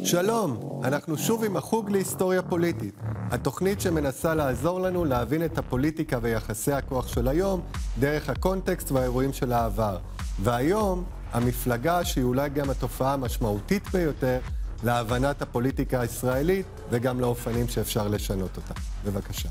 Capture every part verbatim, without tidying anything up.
שלום, אנחנו שוב עם החוג להיסטוריה פוליטית, התוכנית שמנסה לעזור לנו להבין את הפוליטיקה ויחסי הכוח של היום דרך הקונטקסט והאירועים של העבר. והיום, המפלגה שהיא אולי גם התופעה המשמעותית ביותר להבנת הפוליטיקה הישראלית וגם לאופנים שאפשר לשנות אותה. בבקשה.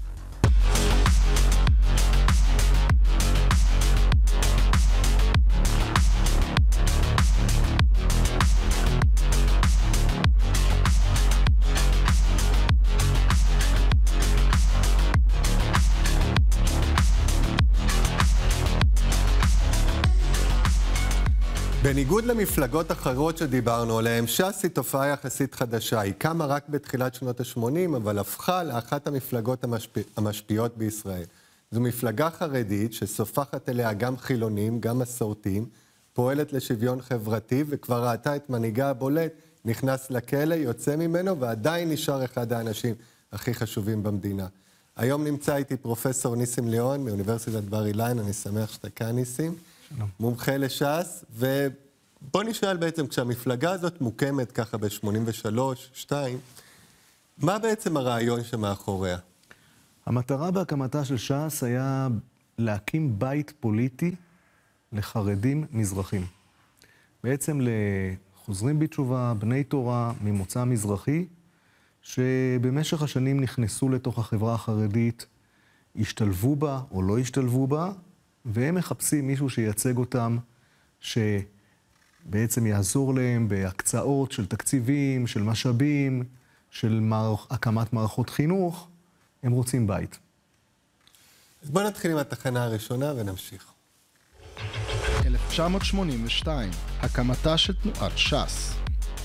בניגוד למפלגות אחרות שדיברנו עליהן, ש"ס היא תופעה יחסית חדשה. היא קמה רק בתחילת שנות ה-שמונים, אבל הפכה לאחת המפלגות המשפיע, המשפיעות בישראל. זו מפלגה חרדית שסופחת אליה גם חילונים, גם מסורתיים, פועלת לשוויון חברתי, וכבר ראתה את מנהיגה הבולט, נכנס לכלא, יוצא ממנו, ועדיין נשאר אחד האנשים הכי חשובים במדינה. היום נמצא איתי פרופסור ניסים ליאון מאוניברסיטת בר אילן, אני שמח שאתה כאן ניסים. מומחה לש"ס, ובוא נשאל בעצם, כשהמפלגה הזאת מוקמת ככה ב-שמונים ושלוש, שתיים, מה בעצם הרעיון שמאחוריה? המטרה בהקמתה של ש"ס היה להקים בית פוליטי לחרדים מזרחים. בעצם לחוזרים בתשובה, בני תורה ממוצא מזרחי, שבמשך השנים נכנסו לתוך החברה החרדית, השתלבו בה או לא השתלבו בה, והם מחפשים מישהו שייצג אותם, שבעצם יעזור להם בהקצאות של תקציבים, של משאבים, של מערכ... הקמת מערכות חינוך. הם רוצים בית. אז בואו נתחיל עם התחנה הראשונה ונמשיך. אלף תשע מאות שמונים ושתיים, הקמתה של תנועת ש"ס.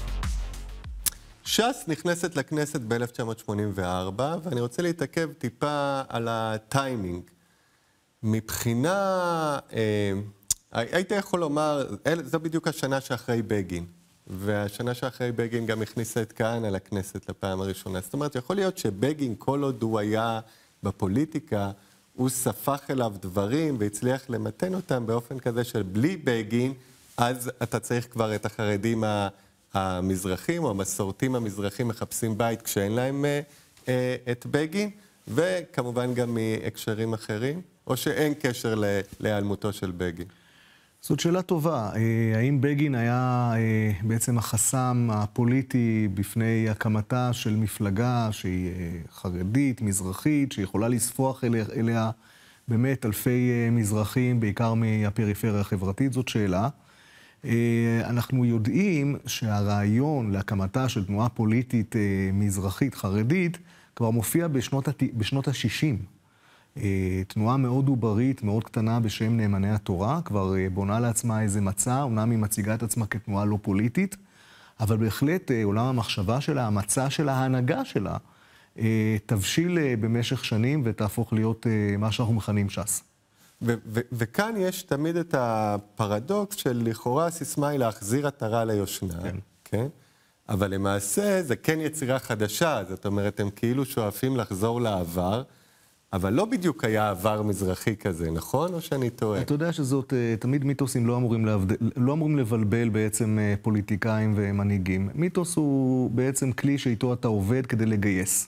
ש"ס נכנסת לכנסת ב-אלף תשע מאות שמונים וארבע, ואני רוצה להתעכב טיפה על הטיימינג. מבחינה, אה, היית יכול לומר, זו בדיוק השנה שאחרי בגין, והשנה שאחרי בגין גם הכניסה את כהנא לכנסת לפעם הראשונה. זאת אומרת, יכול להיות שבגין, כל עוד הוא היה בפוליטיקה, הוא ספח אליו דברים והצליח למתן אותם באופן כזה של בלי בגין, אז אתה צריך כבר את החרדים המזרחים או המסורתים המזרחים מחפשים בית כשאין להם אה, אה, את בגין, וכמובן גם מהקשרים אחרים. או שאין קשר להיעלמותו של בגין? זאת שאלה טובה. האם בגין היה בעצם החסם הפוליטי בפני הקמתה של מפלגה שהיא חרדית, מזרחית, שיכולה לספוח אליה, אליה באמת אלפי מזרחים, בעיקר מהפריפריה החברתית? זאת שאלה. אנחנו יודעים שהרעיון להקמתה של תנועה פוליטית מזרחית חרדית כבר מופיע בשנות, בשנות ה-שישים. תנועה מאוד עוברית, מאוד קטנה בשם נאמני התורה, כבר בונה לעצמה איזה מצע, אומנם היא מציגה את עצמה כתנועה לא פוליטית, אבל בהחלט עולם המחשבה שלה, המצע שלה, ההנהגה שלה, תבשיל במשך שנים ותהפוך להיות מה שאנחנו מכנים ש"ס. ו- ו- וכאן יש תמיד את הפרדוקס של לכאורה הסיסמה היא להחזיר עטרה ליושנה, כן. כן? אבל למעשה זה כן יצירה חדשה, זאת אומרת, הם כאילו שואפים לחזור לעבר, אבל לא בדיוק היה עבר מזרחי כזה, נכון? או שאני טועה? אתה יודע שזאת, תמיד מיתוסים לא אמורים, להבד... לא אמורים לבלבל בעצם פוליטיקאים ומנהיגים. מיתוס הוא בעצם כלי שאיתו אתה עובד כדי לגייס.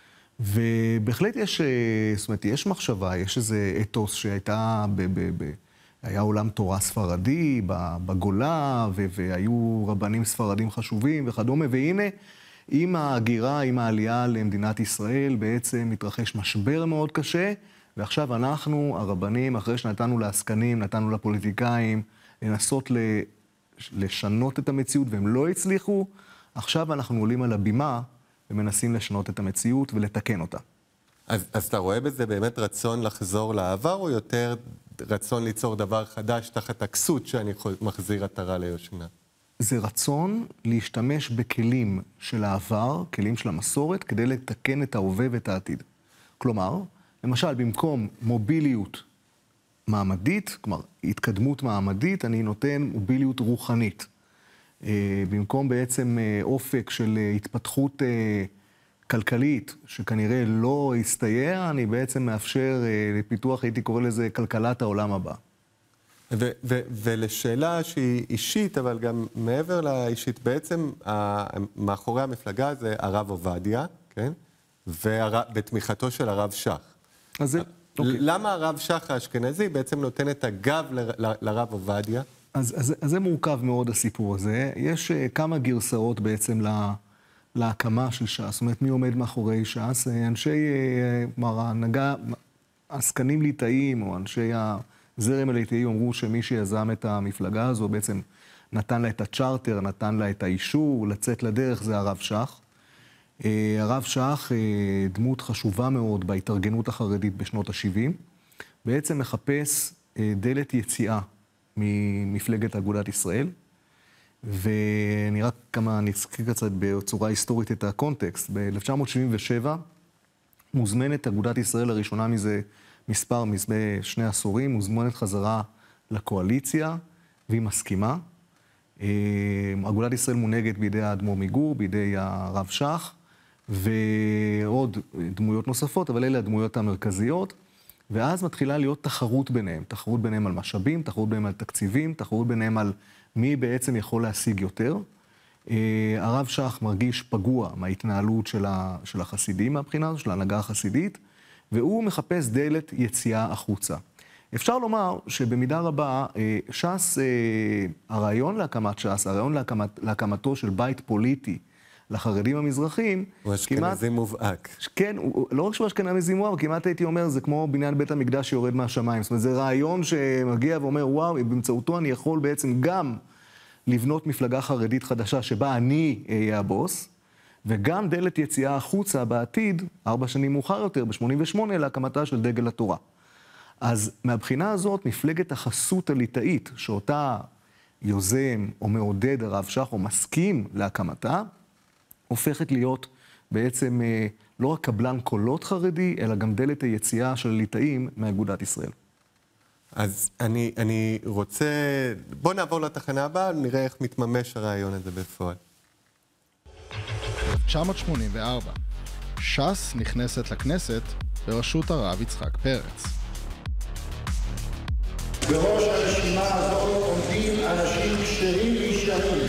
ובהחלט יש, זאת אומרת, יש מחשבה, יש איזה אתוס שהייתה, ב... ב... ב... היה עולם תורה ספרדי בגולה, ו... והיו רבנים ספרדים חשובים וכדומה, והנה, עם ההגירה, עם העלייה למדינת ישראל, בעצם מתרחש משבר מאוד קשה, ועכשיו אנחנו, הרבנים, אחרי שנתנו לעסקנים, נתנו לפוליטיקאים, לנסות לשנות את המציאות, והם לא הצליחו, עכשיו אנחנו עולים על הבימה, ומנסים לשנות את המציאות ולתקן אותה. אז, אז אתה רואה בזה באמת רצון לחזור לעבר, או יותר רצון ליצור דבר חדש תחת הכסות שאני מחזיר עטרה ליושנה? זה רצון להשתמש בכלים של העבר, כלים של המסורת, כדי לתקן את ההווה ואת העתיד. כלומר, למשל, במקום מוביליות מעמדית, כלומר, התקדמות מעמדית, אני נותן מוביליות רוחנית. במקום בעצם אופק של התפתחות כלכלית, שכנראה לא הסתייע, אני בעצם מאפשר לפיתוח, הייתי קורא לזה, כלכלת העולם הבא. ו- ו- ולשאלה שהיא אישית, אבל גם מעבר לאישית, בעצם ה- מאחורי המפלגה זה הרב עובדיה, כן? והר- בתמיכתו של הרב שך. אז זה... אוקיי. למה הרב שך האשכנזי בעצם נותן את הגב ל- ל- לרב עובדיה? אז, אז, אז זה מורכב מאוד הסיפור הזה. יש uh, כמה גרסאות בעצם לה, להקמה של ש"ס. זאת אומרת, מי עומד מאחורי ש"ס? אנשי, כלומר, ההנהגה, עסקנים ליטאים, או אנשי הזרם הליטאי, אמרו שמי שיזם את המפלגה הזו בעצם נתן לה את הצ'רטר, נתן לה את האישור, לצאת לדרך, זה הרב שך. Uh, הרב שך, uh, דמות חשובה מאוד בהתארגנות החרדית בשנות ה-שבעים, בעצם מחפש uh, דלת יציאה ממפלגת אגודת ישראל, ואני רק כמה נזכיר קצת בצורה היסטורית את הקונטקסט. ב-אלף תשע מאות שבעים ושבע מוזמנת אגודת ישראל לראשונה מזה מספר, מזה שני עשורים, מוזמנת חזרה לקואליציה, והיא מסכימה. אגודת ישראל מונהגת בידי האדמו"ר מגור, בידי הרב שך, ועוד דמויות נוספות, אבל אלה הדמויות המרכזיות. ואז מתחילה להיות תחרות ביניהם, תחרות ביניהם על משאבים, תחרות ביניהם על תקציבים, תחרות ביניהם על מי בעצם יכול להשיג יותר. הרב שך מרגיש פגוע מההתנהלות של, ה, של החסידים מהבחינה הזו, של ההנהגה החסידית, והוא מחפש דלת יציאה החוצה. אפשר לומר שבמידה רבה ש"ס, הרעיון להקמת ש"ס, הרעיון להקמת, להקמתו של בית פוליטי, לחרדים המזרחים, הוא אשכנזי מובהק. כן, הוא, לא רק שהוא אשכנזי מובהק, כמעט הייתי אומר, זה כמו בניין בית המקדש שיורד מהשמיים. זאת אומרת, זה רעיון שמגיע ואומר, וואו, באמצעותו אני יכול בעצם גם לבנות מפלגה חרדית חדשה שבה אני אהיה הבוס, וגם דלת יציאה החוצה בעתיד, ארבע שנים מאוחר יותר, ב-שמונים ושמונה, להקמתה של דגל התורה. אז מהבחינה הזאת, מפלגת החסות הליטאית, שאותה יוזם או מעודד הרב שך או מסכים להקמתה, הופכת להיות בעצם לא רק קבלן קולות חרדי, אלא גם דלת היציאה של ליטאים מאגודת ישראל. אז אני, אני רוצה... בוא נעבור לתחנה הבאה, נראה איך מתממש הרעיון הזה בפועל. אלף תשע מאות שמונים וארבע. ש"ס נכנסת לכנסת בראשות הרב יצחק פרץ. בראש הרשימה הזאת עומדים אנשים כשרים וישרים.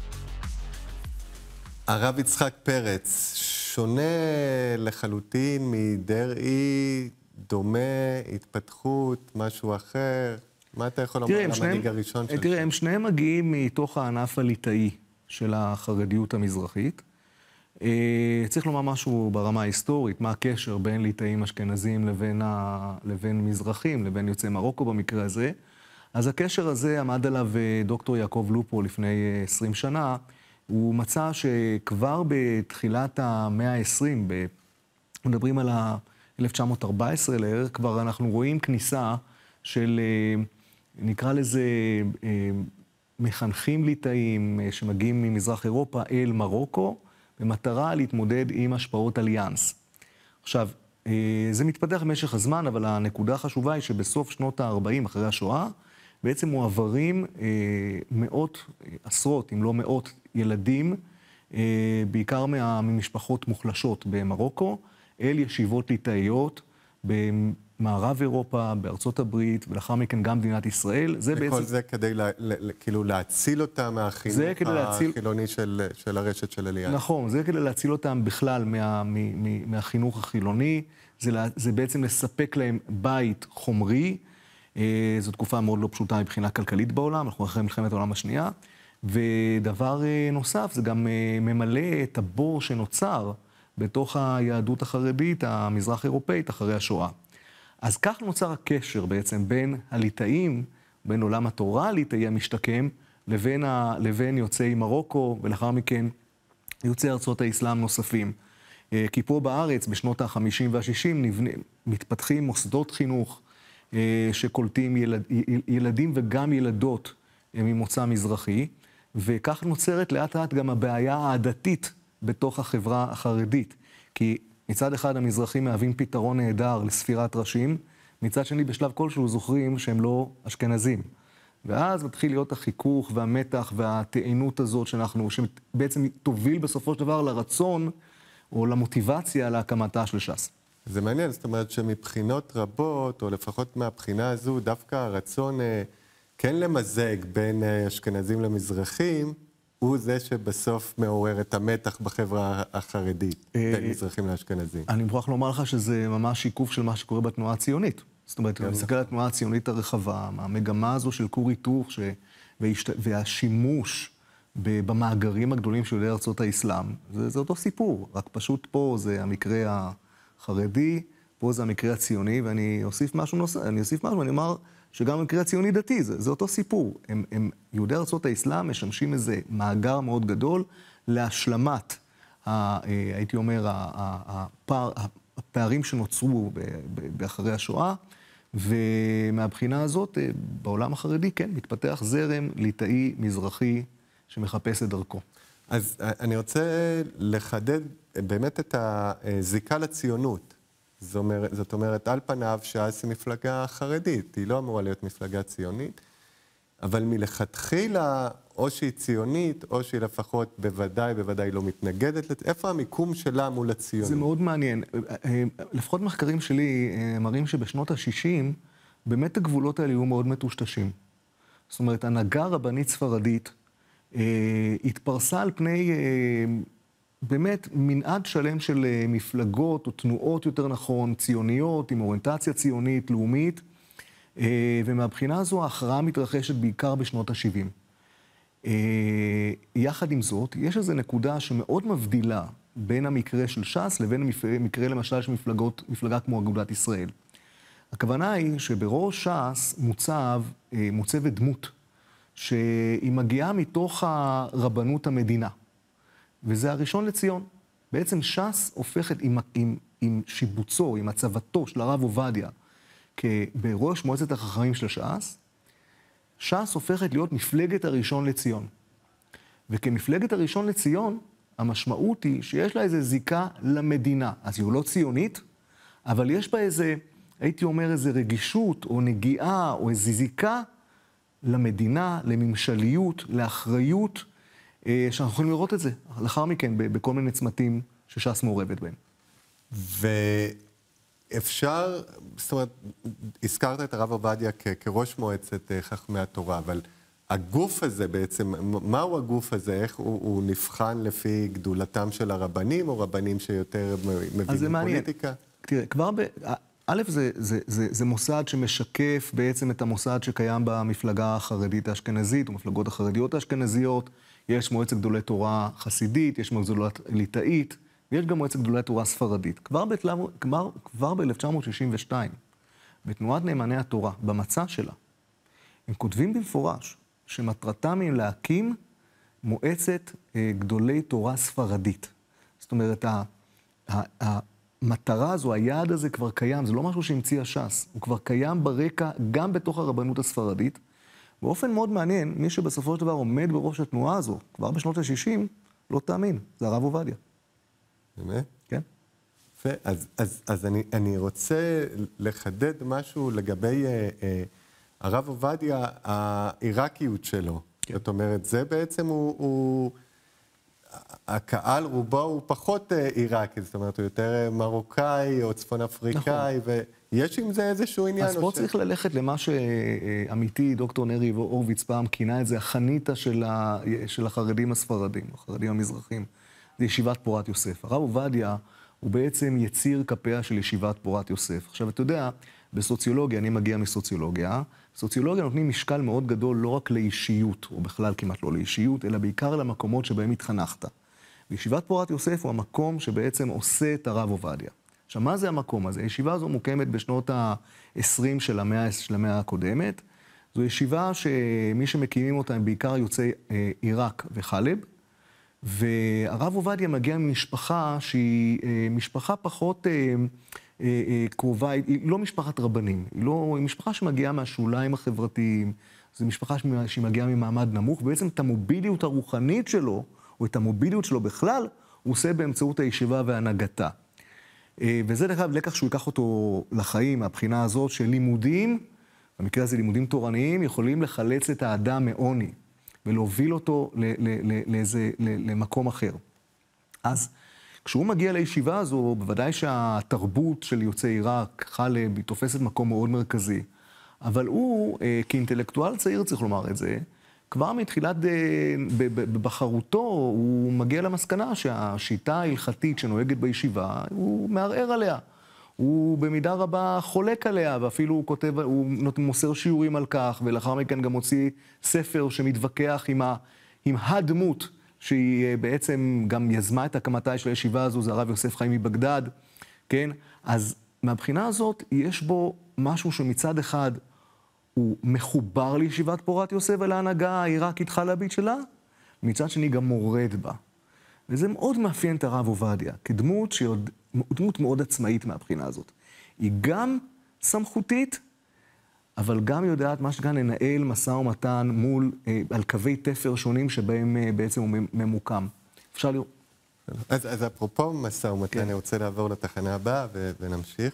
הרב יצחק פרץ, שונה לחלוטין מדרעי, דומה, התפתחות, משהו אחר. מה אתה יכול לומר על המנהיג הראשון של... תראה, הם שניהם מגיעים מתוך הענף הליטאי של החרדיות המזרחית. צריך לומר משהו ברמה ההיסטורית, מה הקשר בין ליטאים אשכנזים לבין, ה... לבין מזרחים, לבין יוצאי מרוקו במקרה הזה. אז הקשר הזה עמד עליו דוקטור יעקב לופו לפני עשרים שנה, הוא מצא שכבר בתחילת המאה ה-עשרים, מדברים על ה-אלף תשע מאות ארבע עשרה לערך, כבר אנחנו רואים כניסה של, נקרא לזה, מחנכים ליטאים שמגיעים ממזרח אירופה אל מרוקו, במטרה להתמודד עם השפעות אליאנס. עכשיו, זה מתפתח במשך הזמן, אבל הנקודה החשובה היא שבסוף שנות ה-ארבעים, אחרי השואה, בעצם מועברים מאות, עשרות, אם לא מאות, ילדים, בעיקר ממשפחות מוחלשות במרוקו, אל ישיבות ליטאיות במערב אירופה, בארצות הברית, ולאחר מכן גם מדינת ישראל. זה וכל בעצם... זה כדי לה, לה, כאילו להציל אותם מהחינוך להציל... החילוני של, של הרשת של אליעד. נכון, זה כדי להציל אותם בכלל מה, מ, מ, מהחינוך החילוני. זה, זה בעצם לספק להם בית חומרי. זו תקופה מאוד לא פשוטה מבחינה כלכלית בעולם, אנחנו אחרי מלחמת העולם השנייה. ודבר נוסף, זה גם ממלא את הבור שנוצר בתוך היהדות החרדית, המזרח אירופאית, אחרי השואה. אז כך נוצר הקשר בעצם בין הליטאים, בין עולם התורה הליטאי המשתקם, לבין, ה, לבין יוצאי מרוקו, ולאחר מכן יוצאי ארצות האסלאם נוספים. כי פה בארץ, בשנות ה-חמישים וה-שישים, מתפתחים מוסדות חינוך שקולטים ילד, ילדים וגם ילדות ממוצא מזרחי, וכך נוצרת לאט לאט גם הבעיה העדתית בתוך החברה החרדית. כי מצד אחד המזרחים מהווים פתרון נהדר לספירת ראשים, מצד שני בשלב כלשהו זוכרים שהם לא אשכנזים. ואז מתחיל להיות החיכוך והמתח והתאינות הזאת שאנחנו, שבעצם תוביל בסופו של דבר לרצון או למוטיבציה להקמתה של ש"ס. זה מעניין, זאת אומרת שמבחינות רבות, או לפחות מהבחינה הזו, דווקא הרצון אה, כן למזג בין אשכנזים למזרחים, הוא זה שבסוף מעורר את המתח בחברה החרדית, בין מזרחים לאשכנזים. אני מוכרח לומר לך שזה ממש שיקוף של מה שקורה בתנועה הציונית. זאת אומרת, אני מסתכל על התנועה הציונית הרחבה, המגמה הזו של כור היתוך ש... והשימוש במאגרים הגדולים של יהודי ארצות האסלאם, זה, זה אותו סיפור, רק פשוט פה זה המקרה החרדי, פה זה המקרה הציוני, ואני אוסיף משהו נוסף, אני אוסיף משהו, אני אומר שגם המקרה הציוני דתי, זה, זה אותו סיפור. הם, הם, יהודי ארצות האסלאם משמשים איזה מאגר מאוד גדול להשלמת, ה, הייתי אומר, הפער, הפערים שנוצרו באחרי השואה, ומהבחינה הזאת, בעולם החרדי, כן, מתפתח זרם ליטאי מזרחי שמחפש את דרכו. אז אני רוצה לחדד באמת את הזיקה לציונות. זאת אומרת, זאת אומרת, על פניו ש"ס היא מפלגה חרדית, היא לא אמורה להיות מפלגה ציונית, אבל מלכתחילה, או שהיא ציונית, או שהיא לפחות בוודאי, בוודאי לא מתנגדת. איפה המיקום שלה מול הציונות? זה מאוד מעניין. לפחות מחקרים שלי מראים שבשנות ה-שישים, באמת הגבולות האלה היו מאוד מטושטשים. זאת אומרת, הנהגה רבנית ספרדית התפרסה על פני באמת מנעד שלם של מפלגות או תנועות יותר נכון, ציוניות, עם אוריינטציה ציונית, לאומית, ומהבחינה הזו ההכרעה מתרחשת בעיקר בשנות ה-שבעים. יחד עם זאת, יש איזו נקודה שמאוד מבדילה בין המקרה של ש"ס לבין המקרה למשל של מפלגות, מפלגה כמו אגודת ישראל. הכוונה היא שבראש ש"ס מוצב, מוצבת דמות שהיא מגיעה מתוך הרבנות המדינה, וזה הראשון לציון. בעצם ש"ס הופכת עם, עם, עם שיבוצו, עם הצבתו של הרב עובדיה, בראש מועצת החכמים של ש"ס, ש"ס הופכת להיות מפלגת הראשון לציון. וכמפלגת הראשון לציון, המשמעות היא שיש לה איזו זיקה למדינה. אז היא לא ציונית, אבל יש בה איזה, הייתי אומר, איזו רגישות או נגיעה או איזו זיקה למדינה, לממשליות, לאחריות, שאנחנו יכולים לראות את זה לאחר מכן בכל מיני צמתים שש"ס מעורבת בהם. ואפשר, זאת אומרת, הזכרת את הרב עובדיה כראש מועצת חכמי התורה, אבל הגוף הזה בעצם, מהו הגוף הזה? איך הוא, הוא נבחן לפי גדולתם של הרבנים, או רבנים שיותר מבינים פוליטיקה? תראה, כבר ב... א', זה, זה, זה, זה מוסד שמשקף בעצם את המוסד שקיים במפלגה החרדית האשכנזית, או מפלגות החרדיות האשכנזיות. יש מועצת גדולי תורה חסידית, יש מועצת גדולי ליטאית, ויש גם מועצת גדולי תורה ספרדית. כבר, בתלם, כבר, כבר ב-אלף תשע מאות שישים ושתיים, בתנועת נאמני התורה, במצע שלה, הם כותבים במפורש שמטרתם היא להקים מועצת אה, גדולי תורה ספרדית. זאת אומרת, ה, ה, המטרה הזו, היעד הזה כבר קיים, זה לא משהו שהמציא הש"ס, הוא כבר קיים ברקע גם בתוך הרבנות הספרדית. באופן מאוד מעניין, מי שבסופו של דבר עומד בראש התנועה הזו, כבר בשנות ה-שישים, לא תאמין, זה הרב עובדיה. באמת? כן. אז, אז, אז אני, אני רוצה לחדד משהו לגבי אה, אה, הרב עובדיה, העיראקיות שלו. כן. זאת אומרת, זה בעצם הוא, הוא... הקהל רובו הוא פחות עיראקי, זאת אומרת, הוא יותר מרוקאי או צפון אפריקאי, נכון. ויש עם זה איזשהו עניין. אז פה ש... צריך ללכת למה שעמיתי דוקטור נרי הורוביץ פעם כינה את זה, החניתה של, ה... של החרדים הספרדים, החרדים המזרחים. זה ישיבת פורת יוסף. הרב עובדיה הוא בעצם יציר כפיה של ישיבת פורת יוסף. עכשיו, אתה יודע, בסוציולוגיה, אני מגיע מסוציולוגיה, סוציולוגיה נותנים משקל מאוד גדול לא רק לאישיות, או בכלל כמעט לא לאישיות, אלא בעיקר למקומות שבהם התחנכת. וישיבת פורת יוסף הוא המקום שבעצם עושה את הרב עובדיה. עכשיו, מה זה המקום הזה? הישיבה הזו מוקמת בשנות ה-עשרים של המאה, של המאה הקודמת. זו ישיבה שמי שמקימים אותה הם בעיקר יוצאי עיראק וחלב, והרב עובדיה מגיע ממשפחה שהיא משפחה פחות קרובה, היא לא משפחת רבנים, היא, לא, היא משפחה שמגיעה מהשוליים החברתיים, זו משפחה שמגיעה ממעמד נמוך, ובעצם את המוביליות הרוחנית שלו, או את המוביליות שלו בכלל, הוא עושה באמצעות הישיבה והנהגתה. וזה דרך אגב לקח שהוא ייקח אותו לחיים, מהבחינה הזאת של לימודים, במקרה הזה לימודים תורניים, יכולים לחלץ את האדם מעוני, ולהוביל אותו לאיזה, למקום אחר. אז כשהוא מגיע לישיבה הזו, בוודאי שהתרבות של יוצאי עיראק, חלב, היא תופסת מקום מאוד מרכזי. אבל הוא, כאינטלקטואל צעיר, צריך לומר את זה, כבר מתחילת בחרותו, הוא מגיע למסקנה שהשיטה ההלכתית שנוהגת בישיבה, הוא מערער עליה. הוא במידה רבה חולק עליה, ואפילו הוא כותב, הוא מוסר שיעורים על כך, ולאחר מכן גם הוציא ספר שמתווכח עם, ה, עם הדמות, שהיא בעצם גם יזמה את הקמתה של הישיבה הזו, זה הרב יוסף חיים מבגדד, כן? אז מהבחינה הזאת, יש בו משהו שמצד אחד הוא מחובר לישיבת פורת יוסף ולהנהגה העיראקית חלבית שלה, מצד שני גם מורד בה. וזה מאוד מאפיין את הרב עובדיה, כדמות שהיא דמות מאוד עצמאית מהבחינה הזאת. היא גם סמכותית, אבל גם יודעת מה שכאן לנהל משא ומתן מול, אה, על קווי תפר שונים שבהם אה, בעצם הוא ממוקם. אפשר לראות. אז, אז אפרופו משא ומתן, כן. אני רוצה לעבור לתחנה הבאה ו- ונמשיך.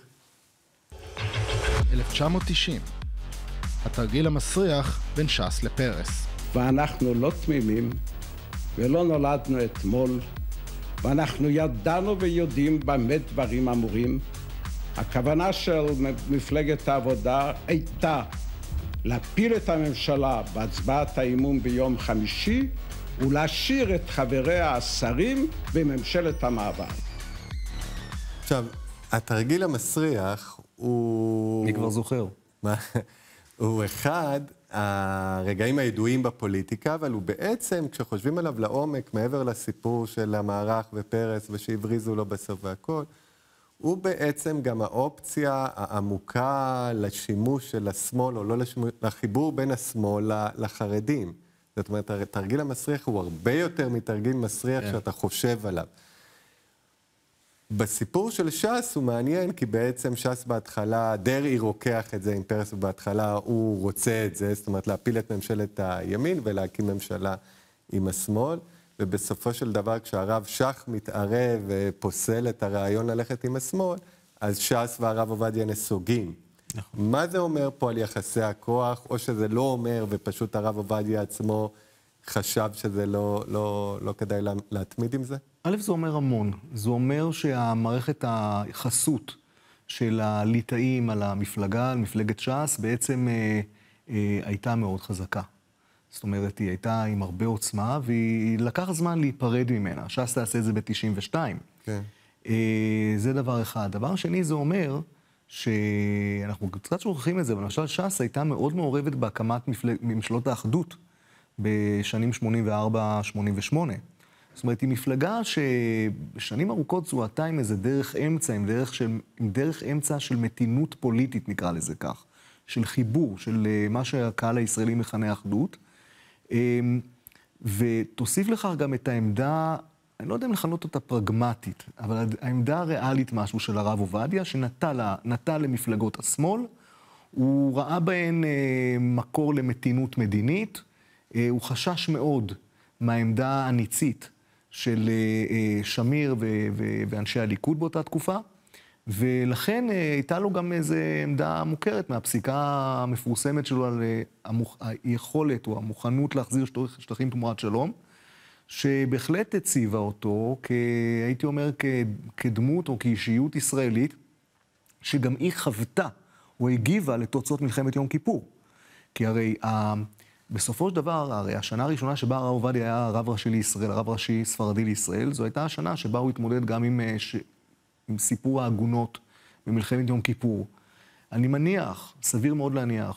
אלף תשע מאות תשעים, התרגיל המסריח בין ש"ס לפרס. ואנחנו לא תמימים, ולא נולדנו אתמול, ואנחנו ידענו ויודעים במה דברים אמורים. הכוונה של מפלגת העבודה הייתה להפיל את הממשלה בהצבעת האימון ביום חמישי, ולהשאיר את חבריה השרים בממשלת המעבר. עכשיו, התרגיל המסריח הוא... אני כבר זוכר. הוא אחד הרגעים הידועים בפוליטיקה, אבל הוא בעצם, כשחושבים עליו לעומק, מעבר לסיפור של המערך ופרס ושהבריזו לו בסוף והכל, הוא בעצם גם האופציה העמוקה לשימוש של השמאל, או לא לשימוש, לחיבור בין השמאל לחרדים. זאת אומרת, התרגיל המסריח הוא הרבה יותר מתרגיל מסריח שאתה חושב עליו. בסיפור של ש"ס הוא מעניין, כי בעצם ש"ס בהתחלה, דרעי רוקח את זה עם פרס, ובהתחלה הוא רוצה את זה, זאת אומרת להפיל את ממשלת הימין ולהקים ממשלה עם השמאל, ובסופו של דבר כשהרב שך מתערב ופוסל את הרעיון ללכת עם השמאל, אז ש"ס והרב עובדיה נסוגים. נכון. מה זה אומר פה על יחסי הכוח, או שזה לא אומר ופשוט הרב עובדיה עצמו חשב שזה לא, לא, לא כדאי לה, להתמיד עם זה? א', זה אומר המון. זה אומר שהמערכת היחסות של הליטאים על המפלגה, על מפלגת ש"ס, בעצם אה, אה, הייתה מאוד חזקה. זאת אומרת, היא הייתה עם הרבה עוצמה, והיא לקח זמן להיפרד ממנה. ש"ס תעשה את זה ב-תשעים ושתיים. כן. אה, זה דבר אחד. דבר שני, זה אומר שאנחנו קצת שוכחים את זה, אבל למשל ש"ס הייתה מאוד מעורבת בהקמת מפלג... ממשלות האחדות בשנים שמונים וארבע שמונים ושמונה. זאת אומרת, היא מפלגה שבשנים ארוכות זוהתה עם איזה דרך אמצע, עם דרך, של, עם דרך אמצע של מתינות פוליטית, נקרא לזה כך, של חיבור, של מה שהקהל הישראלי מכנה אחדות, ותוסיף לכך גם את העמדה, אני לא יודע אם לכנות אותה פרגמטית, אבל העמדה הריאלית משהו של הרב עובדיה, שנטה למפלגות השמאל, הוא ראה בהן מקור למתינות מדינית, הוא חשש מאוד מהעמדה הניצית של שמיר ואנשי הליכוד באותה תקופה, ולכן הייתה לו גם איזו עמדה מוכרת מהפסיקה המפורסמת שלו על היכולת או המוכנות להחזיר שטחים תמורת שלום, שבהחלט הציבה אותו, הייתי אומר, כדמות או כאישיות ישראלית, שגם היא חוותה או הגיבה לתוצאות מלחמת יום כיפור. כי הרי בסופו של דבר, הרי השנה הראשונה שבה הרב עובדיה היה הרב ראשי לישראל, הרב ראשי ספרדי לישראל, זו הייתה השנה שבה הוא התמודד גם עם, ש... עם סיפור העגונות במלחמת יום כיפור. אני מניח, סביר מאוד להניח,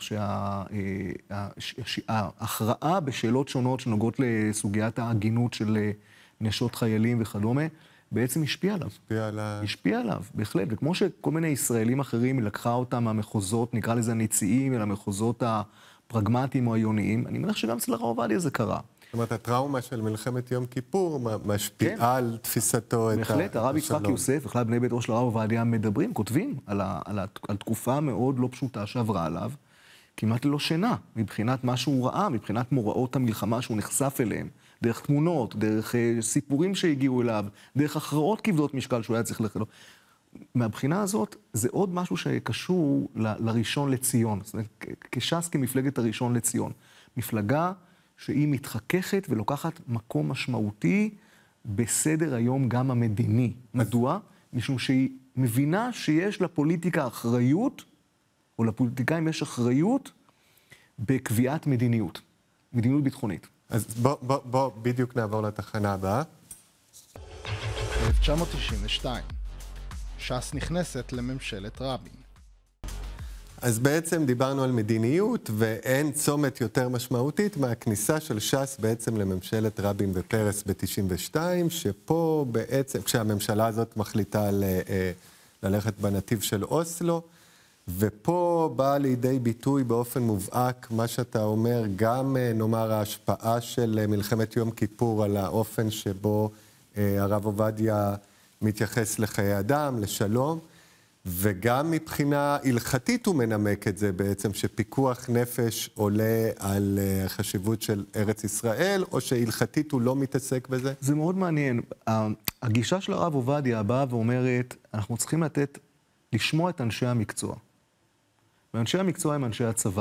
שההכרעה שה... בשאלות שונות שנוגעות לסוגיית ההגינות של נשות חיילים וכדומה, בעצם השפיע עליו. השפיע עליו. השפיע עליו, בהחלט. וכמו שכל מיני ישראלים אחרים, היא לקחה אותם מהמחוזות, נקרא לזה הניציים, אל המחוזות ה... פרגמטיים או עיוניים, אני מניח שגם אצל הרב עובדיה זה קרה. זאת אומרת, הטראומה של מלחמת יום כיפור משפיעה כן. על תפיסתו את השלום. בהחלט, הרב יצחק יוסף, בכלל בני ביתו של הרב עובדיה מדברים, כותבים על, ה, על, ה, על תקופה מאוד לא פשוטה שעברה עליו, כמעט ללא שינה, מבחינת מה שהוא ראה, מבחינת מוראות המלחמה שהוא נחשף אליהם, דרך תמונות, דרך uh, סיפורים שהגיעו אליו, דרך הכרעות כבדות משקל שהוא היה צריך לחלוק. מהבחינה הזאת, זה עוד משהו שקשור ל- לראשון לציון. זאת אומרת, כש"ס כמפלגת הראשון לציון. מפלגה שהיא מתחככת ולוקחת מקום משמעותי בסדר היום גם המדיני. מדוע? משום שהיא מבינה שיש לפוליטיקה אחריות או לפוליטיקאים יש אחריות בקביעת מדיניות, מדיניות ביטחונית. אז בוא, בוא, בוא בדיוק נעבור לתחנה הבאה. אלף תשע מאות תשעים ושתיים, ש"ס נכנסת לממשלת רבין. אז בעצם דיברנו על מדיניות, ואין צומת יותר משמעותית מהכניסה של ש"ס בעצם לממשלת רבין ופרס ב-תשעים ושתיים, שפה בעצם, כשהממשלה הזאת מחליטה ל, ללכת בנתיב של אוסלו, ופה בא לידי ביטוי באופן מובהק מה שאתה אומר, גם נאמר ההשפעה של מלחמת יום כיפור על האופן שבו הרב עובדיה מתייחס לחיי אדם, לשלום, וגם מבחינה הלכתית הוא מנמק את זה בעצם, שפיקוח נפש עולה על החשיבות של ארץ ישראל, או שהלכתית הוא לא מתעסק בזה? זה מאוד מעניין. הגישה של הרב עובדיה באה ואומרת, אנחנו צריכים לתת, לשמוע את אנשי המקצוע. ואנשי המקצוע הם אנשי הצבא.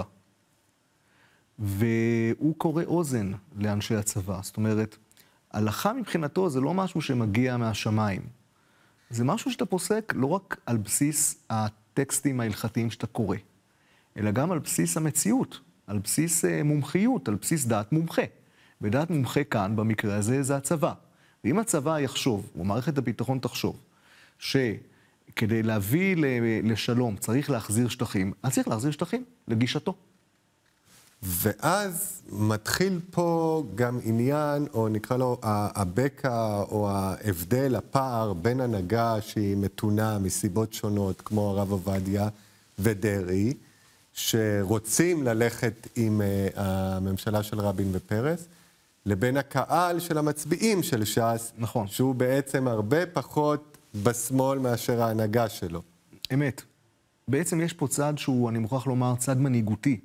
והוא קורא אוזן לאנשי הצבא. זאת אומרת, הלכה מבחינתו זה לא משהו שמגיע מהשמיים. זה משהו שאתה פוסק לא רק על בסיס הטקסטים ההלכתיים שאתה קורא, אלא גם על בסיס המציאות, על בסיס מומחיות, על בסיס דעת מומחה. ודעת מומחה כאן, במקרה הזה, זה הצבא. ואם הצבא יחשוב, או מערכת הביטחון תחשוב, שכדי להביא לשלום צריך להחזיר שטחים, אז צריך להחזיר שטחים לגישתו. ואז מתחיל פה גם עניין, או נקרא לו הבקע, או ההבדל, הפער בין הנהגה שהיא מתונה מסיבות שונות, כמו הרב עובדיה ודרעי, שרוצים ללכת עם הממשלה של רבין ופרס, לבין הקהל של המצביעים של ש"ס, נכון. שהוא בעצם הרבה פחות בשמאל מאשר ההנהגה שלו. אמת. בעצם יש פה צד שהוא, אני מוכרח לומר, צד מנהיגותי.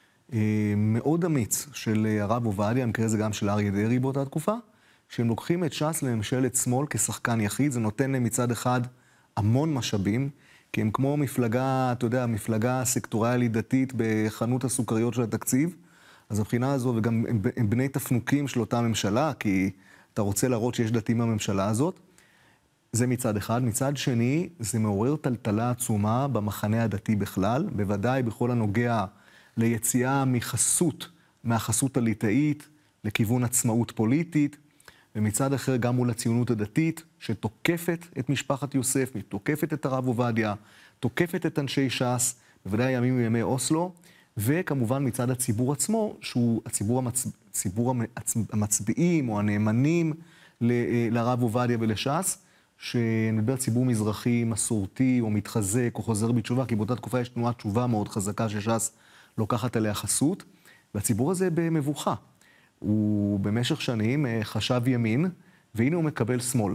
מאוד אמיץ של הרב עובדיה, המקרה זה גם של אריה דרעי באותה תקופה, שהם לוקחים את ש"ס לממשלת שמאל כשחקן יחיד, זה נותן להם מצד אחד המון משאבים, כי הם כמו מפלגה, אתה יודע, מפלגה סקטוריאלית דתית בחנות הסוכריות של התקציב, אז הבחינה הזו, וגם הם, הם בני תפנוקים של אותה ממשלה, כי אתה רוצה להראות שיש דתיים בממשלה הזאת, זה מצד אחד. מצד שני, זה מעורר טלטלה עצומה במחנה הדתי בכלל, בוודאי בכל הנוגע ליציאה מחסות, מהחסות הליטאית, לכיוון עצמאות פוליטית, ומצד אחר גם מול הציונות הדתית, שתוקפת את משפחת יוסף, תוקפת את הרב עובדיה, תוקפת את אנשי ש"ס, בוודאי ימים וימי אוסלו, וכמובן מצד הציבור עצמו, שהוא הציבור, המצ... ציבור המצביעים או הנאמנים ל... לרב עובדיה ולש"ס, שנדבר ציבור מזרחי, מסורתי או מתחזק או חוזר בתשובה, כי באותה תקופה יש תנועת תשובה מאוד חזקה שש"ס לוקחת עליה חסות, והציבור הזה במבוכה. הוא במשך שנים חשב ימין, והנה הוא מקבל שמאל.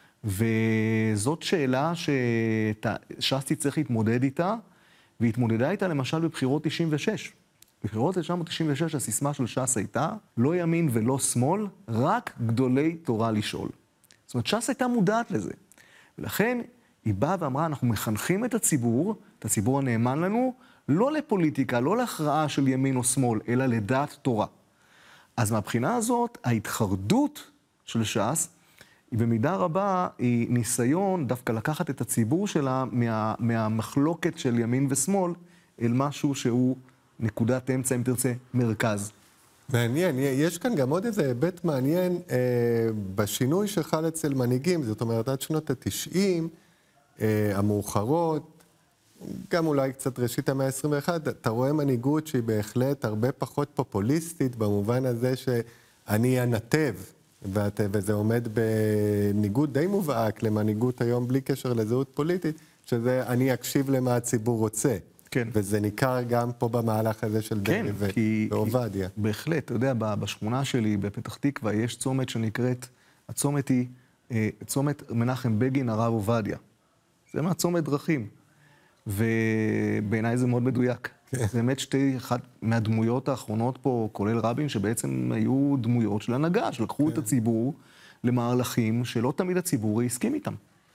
וזאת שאלה שש"ס תצטרך להתמודד איתה, והתמודדה איתה למשל בבחירות תשעים ושש. בבחירות תשע מאות תשעים ושש הסיסמה של ש"ס הייתה, לא ימין ולא שמאל, רק גדולי תורה לשאול. זאת אומרת, ש"ס הייתה מודעת לזה. ולכן היא באה ואמרה, אנחנו מחנכים את הציבור, את הציבור הנאמן לנו, לא לפוליטיקה, לא להכרעה של ימין או שמאל, אלא לדעת תורה. אז מהבחינה הזאת, ההתחרדות של ש"ס, היא במידה רבה, היא ניסיון דווקא לקחת את הציבור שלה מה, מהמחלוקת של ימין ושמאל, אל משהו שהוא נקודת אמצע, אם תרצה, מרכז. מעניין, יש כאן גם עוד איזה היבט מעניין אה, בשינוי שחל אצל מנהיגים, זאת אומרת, עד שנות ה-תשעים, אה, המאוחרות, גם אולי קצת ראשית המאה ה-עשרים ואחת, אתה רואה מנהיגות שהיא בהחלט הרבה פחות פופוליסטית, במובן הזה שאני הנתב, וזה עומד בניגוד די מובהק למנהיגות היום בלי קשר לזהות פוליטית, שזה אני אקשיב למה הציבור רוצה. כן. וזה ניכר גם פה במהלך הזה של כן, דרעי כי, ועובדיה. כי בהחלט, אתה יודע, בשכונה שלי, בפתח תקווה, יש צומת שנקראת, הצומת היא, צומת מנחם בגין הרב עובדיה. זה מהצומת דרכים. ובעיניי זה מאוד מדויק. כן. זה באמת שתי, אחת מהדמויות האחרונות פה, כולל רבין, שבעצם היו דמויות של הנהגה, שלקחו כן. את הציבור למהלכים שלא תמיד הציבור הסכים איתם.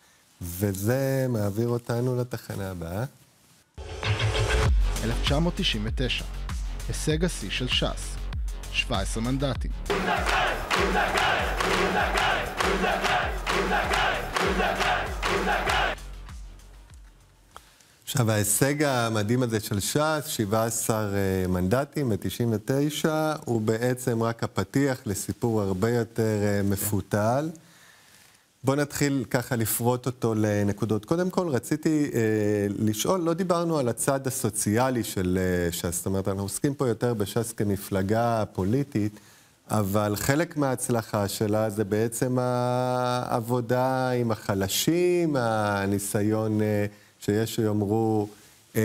וזה מעביר אותנו לתחנה הבאה. אלף תשע מאות תשעים ותשע, הישג השיא של ש"ס, שבעה עשר מנדטים. עכשיו, ההישג המדהים הזה של ש"ס, שבעה עשר מנדטים ב-תשעים ותשע, הוא בעצם רק הפתיח לסיפור הרבה יותר מפותל. בואו נתחיל ככה לפרוט אותו לנקודות. קודם כל, רציתי אה, לשאול, לא דיברנו על הצד הסוציאלי של אה, ש"ס, זאת אומרת, אנחנו עוסקים פה יותר בש"ס כמפלגה פוליטית, אבל חלק מההצלחה שלה זה בעצם העבודה עם החלשים, הניסיון אה, שיש שיאמרו אה,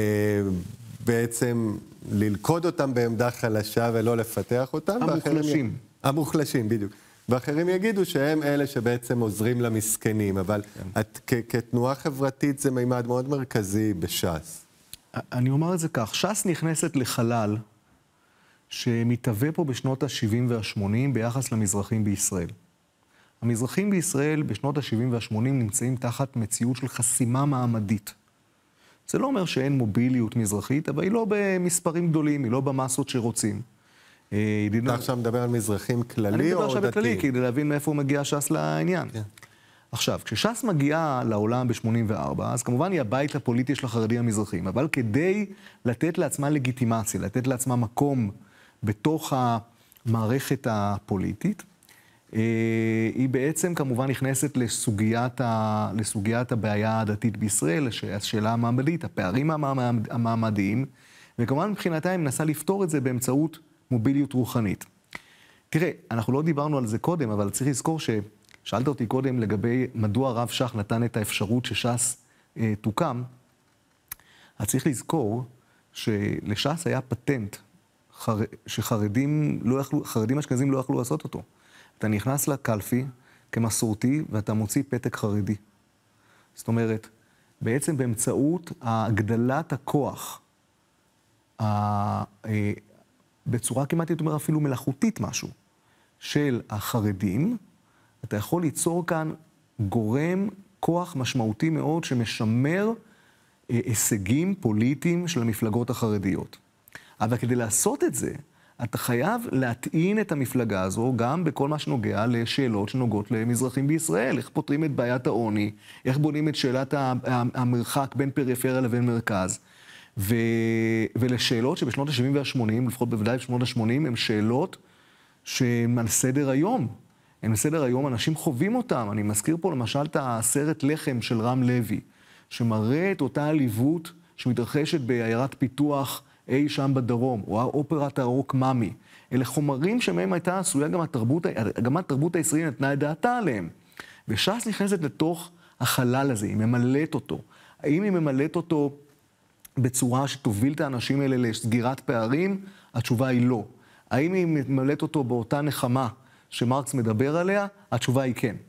בעצם ללכוד אותם בעמדה חלשה ולא לפתח אותם. המוחלשים. המוחלשים, בדיוק. ואחרים יגידו שהם אלה שבעצם עוזרים למסכנים, אבל את, כ- כתנועה חברתית זה מימד מאוד מרכזי בש"ס. אני אומר את זה כך, ש"ס נכנסת לחלל שמתהווה פה בשנות ה-שבעים וה-שמונים ביחס למזרחים בישראל. המזרחים בישראל בשנות ה-שבעים וה-שמונים נמצאים תחת מציאות של חסימה מעמדית. זה לא אומר שאין מוביליות מזרחית, אבל היא לא במספרים גדולים, היא לא במסות שרוצים. אתה עכשיו מדבר על מזרחים כללי או דתי? אני מדבר עכשיו בכללי, כדי להבין מאיפה מגיע ש"ס לעניין. כן. עכשיו, כשש"ס מגיעה לעולם ב-שמונים וארבע, אז כמובן היא הבית הפוליטי של החרדים המזרחים, אבל כדי לתת לעצמה לגיטימציה, לתת לעצמה מקום בתוך המערכת הפוליטית, היא בעצם כמובן נכנסת לסוגיית, ה... לסוגיית הבעיה הדתית בישראל, השאלה המעמדית, הפערים המעמדיים, וכמובן מבחינתה היא מנסה לפתור את זה באמצעות מוביליות רוחנית. תראה, אנחנו לא דיברנו על זה קודם, אבל צריך לזכור ששאלת אותי קודם לגבי מדוע הרב שך נתן את האפשרות שש"ס אה, תוקם. אז צריך לזכור שלש"ס היה פטנט חר... שחרדים לא יכלו, חרדים אשכנזים לא יכלו לעשות אותו. אתה נכנס לקלפי כמסורתי ואתה מוציא פתק חרדי. זאת אומרת, בעצם באמצעות הגדלת הכוח, ה... בצורה כמעט, הייתי אומר, אפילו מלאכותית משהו, של החרדים, אתה יכול ליצור כאן גורם כוח משמעותי מאוד שמשמר אה, הישגים פוליטיים של המפלגות החרדיות. אבל כדי לעשות את זה, אתה חייב להטעין את המפלגה הזו גם בכל מה שנוגע לשאלות שנוגעות למזרחים בישראל. איך פותרים את בעיית העוני, איך בונים את שאלת המרחק בין פריפריה לבין מרכז. ו... ולשאלות שבשנות ה-שבעים וה-שמונים, לפחות בוודאי בשנות ה-שמונים, הן שאלות שהן על סדר היום. הן על סדר היום, אנשים חווים אותם. אני מזכיר פה למשל את הסרט לחם של רם לוי, שמראה את אותה עליבות שמתרחשת בעיירת פיתוח אי שם בדרום, או האופרת הרוק ממי. אלה חומרים שמהם הייתה עשויה גם התרבות, גם התרבות הישראלית נתנה את דעתה עליהם. וש"ס נכנסת לתוך החלל הזה, היא ממלאת אותו. האם היא ממלאת אותו בצורה שתוביל את האנשים האלה לסגירת פערים? התשובה היא לא. האם היא ממלאת אותו באותה נחמה שמרקס מדבר עליה? התשובה היא כן.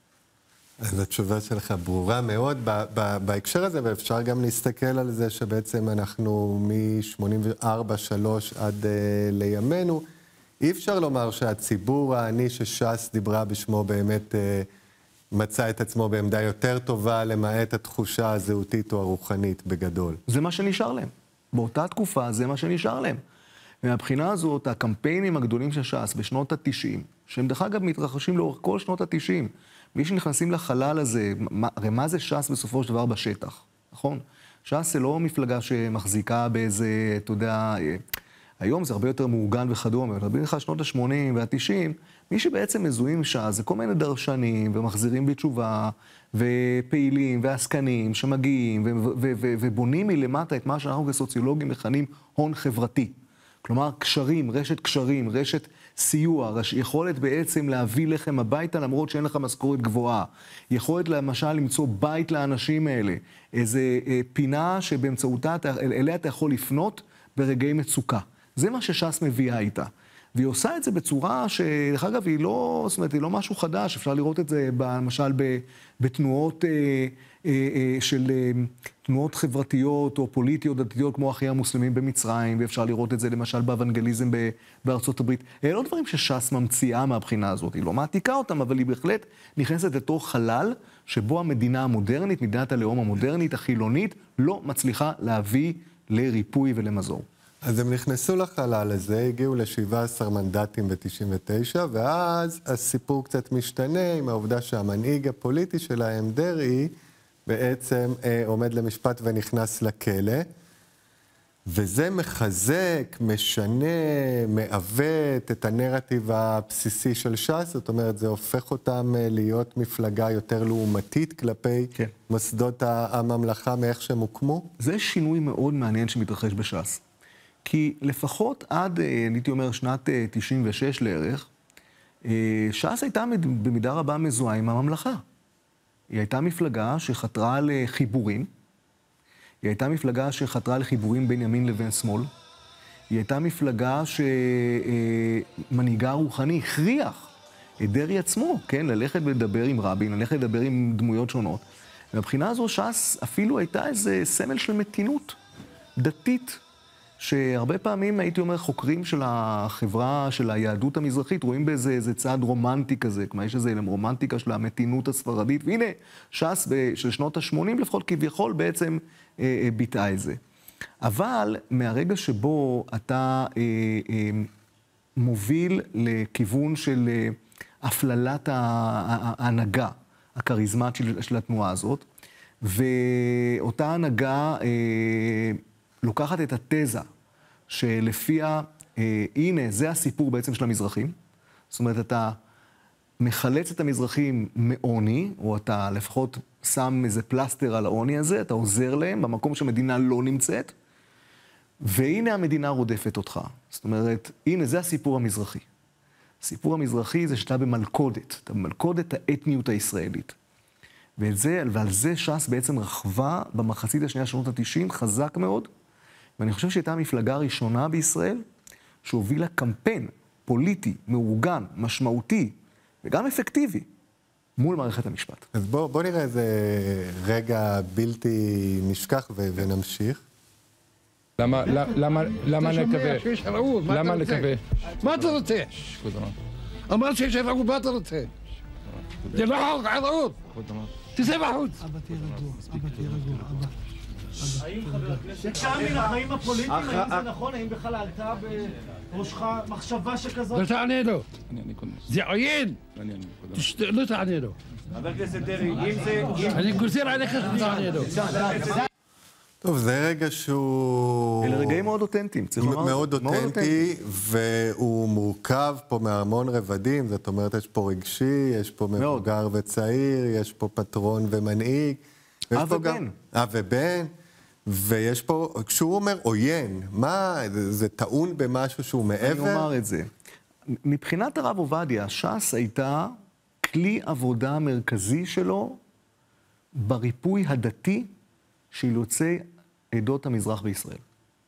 אז התשובה שלך ברורה מאוד בהקשר הזה, ואפשר גם להסתכל על זה שבעצם אנחנו מ-שמונים וארבע שלוש עד uh, לימינו, אי אפשר לומר שהציבור העני שש"ס דיברה בשמו באמת uh, מצא את עצמו בעמדה יותר טובה, למעט התחושה הזהותית או הרוחנית בגדול. זה מה שנשאר להם. באותה תקופה זה מה שנשאר להם. ומהבחינה הזאת, הקמפיינים הגדולים של ש"ס בשנות ה-תשעים, שהם דרך אגב מתרחשים לאורך כל שנות ה-תשעים, מי שנכנסים לחלל הזה, הרי מה זה ש"ס בסופו של דבר בשטח, נכון? ש"ס זה לא מפלגה שמחזיקה באיזה, אתה יודע, היום זה הרבה יותר מאורגן וכדומה, אבל בדרך כלל שנות ה-שמונים וה-תשעים, מי שבעצם מזוהים עם ש"ס זה כל מיני דרשנים ומחזירים בתשובה, ופעילים ועסקנים שמגיעים ו- ו- ו- ובונים מלמטה את מה שאנחנו כסוציולוגים מכנים הון חברתי. כלומר, קשרים, רשת קשרים, רשת סיוע, רש... יכולת בעצם להביא לכם הביתה למרות שאין לך משכורת גבוהה. יכולת למשל למצוא בית לאנשים האלה. איזה אה, פינה שבאמצעותה, אליה אתה יכול לפנות ברגעי מצוקה. זה מה שש"ס מביאה איתה. והיא עושה את זה בצורה שדרך אגב היא לא, זאת אומרת, היא לא משהו חדש. אפשר לראות את זה למשל בתנועות אה, אה, אה, של אה, תנועות חברתיות או פוליטיות דתיות כמו אחי המוסלמים במצרים, ואפשר לראות את זה למשל באוונגליזם בארצות הברית. אלה לא דברים שש"ס ממציאה מהבחינה הזאת. היא לא מעתיקה אותם, אבל היא בהחלט נכנסת לתוך חלל שבו המדינה המודרנית, מדינת הלאום המודרנית, החילונית, לא מצליחה להביא לריפוי ולמזור. אז הם נכנסו לחלל הזה, הגיעו ל-שבעה עשר מנדטים ב-תשעים ותשע, ואז הסיפור קצת משתנה עם העובדה שהמנהיג הפוליטי שלהם, דרעי, בעצם אה, עומד למשפט ונכנס לכלא, וזה מחזק, משנה, מעוות את הנרטיב הבסיסי של ש"ס, זאת אומרת, זה הופך אותם אה, להיות מפלגה יותר לעומתית כלפי כן. מוסדות הממלכה מאיך שהם הוקמו. זה שינוי מאוד מעניין שמתרחש בש"ס. כי לפחות עד, הייתי אומר, שנת תשעים ושש לערך, ש"ס הייתה במידה רבה מזוהה עם הממלכה. היא הייתה מפלגה שחתרה לחיבורים, היא הייתה מפלגה שחתרה לחיבורים בין ימין לבין שמאל, היא הייתה מפלגה שמנהיגה רוחני הכריח את דרעי עצמו, כן, ללכת ולדבר עם רבין, ללכת לדבר עם דמויות שונות. מבחינה הזו ש"ס אפילו הייתה איזה סמל של מתינות דתית, שהרבה פעמים, הייתי אומר, חוקרים של החברה, של היהדות המזרחית, רואים באיזה איזה צעד רומנטי כזה, כמו יש איזה רומנטיקה של המתינות הספרדית, והנה, ש"ס של שנות ה-שמונים לפחות כביכול בעצם אה, אה, ביטאה את זה. אבל מהרגע שבו אתה אה, אה, מוביל לכיוון של אה, הפללת ההנהגה הכריזמטית של, של התנועה הזאת, ואותה הנהגה אה, לוקחת את התזה שלפיה, אה, הנה, זה הסיפור בעצם של המזרחים. זאת אומרת, אתה מחלץ את המזרחים מעוני, או אתה לפחות שם איזה פלסטר על העוני הזה, אתה עוזר להם במקום שהמדינה לא נמצאת, והנה המדינה רודפת אותך. זאת אומרת, הנה, זה הסיפור המזרחי. הסיפור המזרחי זה שאתה במלכודת, אתה במלכודת האתניות הישראלית. ואת זה, ועל זה ש"ס בעצם רכבה במחצית השנייה שנות ה-תשעים, חזק מאוד, ואני חושב שהייתה המפלגה הראשונה בישראל שהובילה קמפיין פוליטי, מאורגן, משמעותי וגם אפקטיבי מול מערכת המשפט. אז בוא, בוא נראה איזה רגע בלתי נשכח ו- ונמשיך. למה, למה, למה נקווה? שיש רעות, מה למה אתה רוצה? נקווה? מה אתה רוצה? כבוד אמר. אמרת שיש רעות, מה אתה רוצה? זה לא חוק, רעות. כבוד אמר. תצא בחוץ. אבא תהיה רגוע, אבא תהיה רגוע, אבא. האם חבר הכנסת... שם מן החיים הפוליטיים, האם זה נכון? האם בכלל עלתה בראשך מחשבה שכזאת? לא תענה לו. אני, אני קודם. זה עוין. אני, אני קודם. תשת- לא תענה לו. חבר הכנסת דרעי, אם זה... אני גוזר עליך שתענה לו. טוב, זה רגע שהוא... אלה רגעים מאוד אותנטיים, צריך לומר. מאוד אותנטי, והוא מורכב פה מהמון רבדים, זאת אומרת, יש פה רגשי, יש פה מבוגר וצעיר, יש פה פטרון ומנהיג. ויש אב פה גם- ובן. אב ובן, ויש פה, כשהוא אומר עוין, מה, זה טעון במשהו שהוא מעבר? אני אומר את זה. מבחינת הרב עובדיה, ש"ס הייתה כלי עבודה מרכזי שלו בריפוי הדתי של יוצאי עדות המזרח בישראל.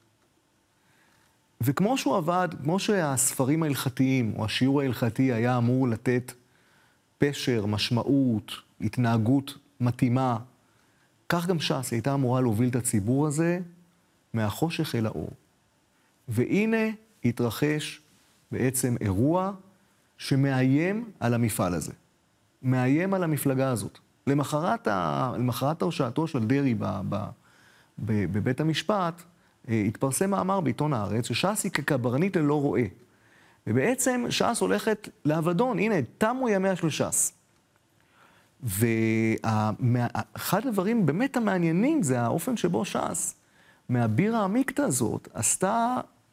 וכמו שהוא עבד, כמו שהספרים ההלכתיים, או השיעור ההלכתי היה אמור לתת פשר, משמעות, התנהגות מתאימה, כך גם ש"ס הייתה אמורה להוביל את הציבור הזה מהחושך אל האור. והנה התרחש בעצם אירוע שמאיים על המפעל הזה. מאיים על המפלגה הזאת. למחרת, ה... למחרת הרשעתו של דרעי ב... ב... ב... בבית המשפט, התפרסם מאמר בעיתון הארץ, שש"ס היא כקברניט ללא רועה. ובעצם ש"ס הולכת לאבדון, הנה, תמו ימיה של ש"ס. ואחד הדברים באמת המעניינים זה האופן שבו ש"ס, מהבירה המקטע הזאת, עשתה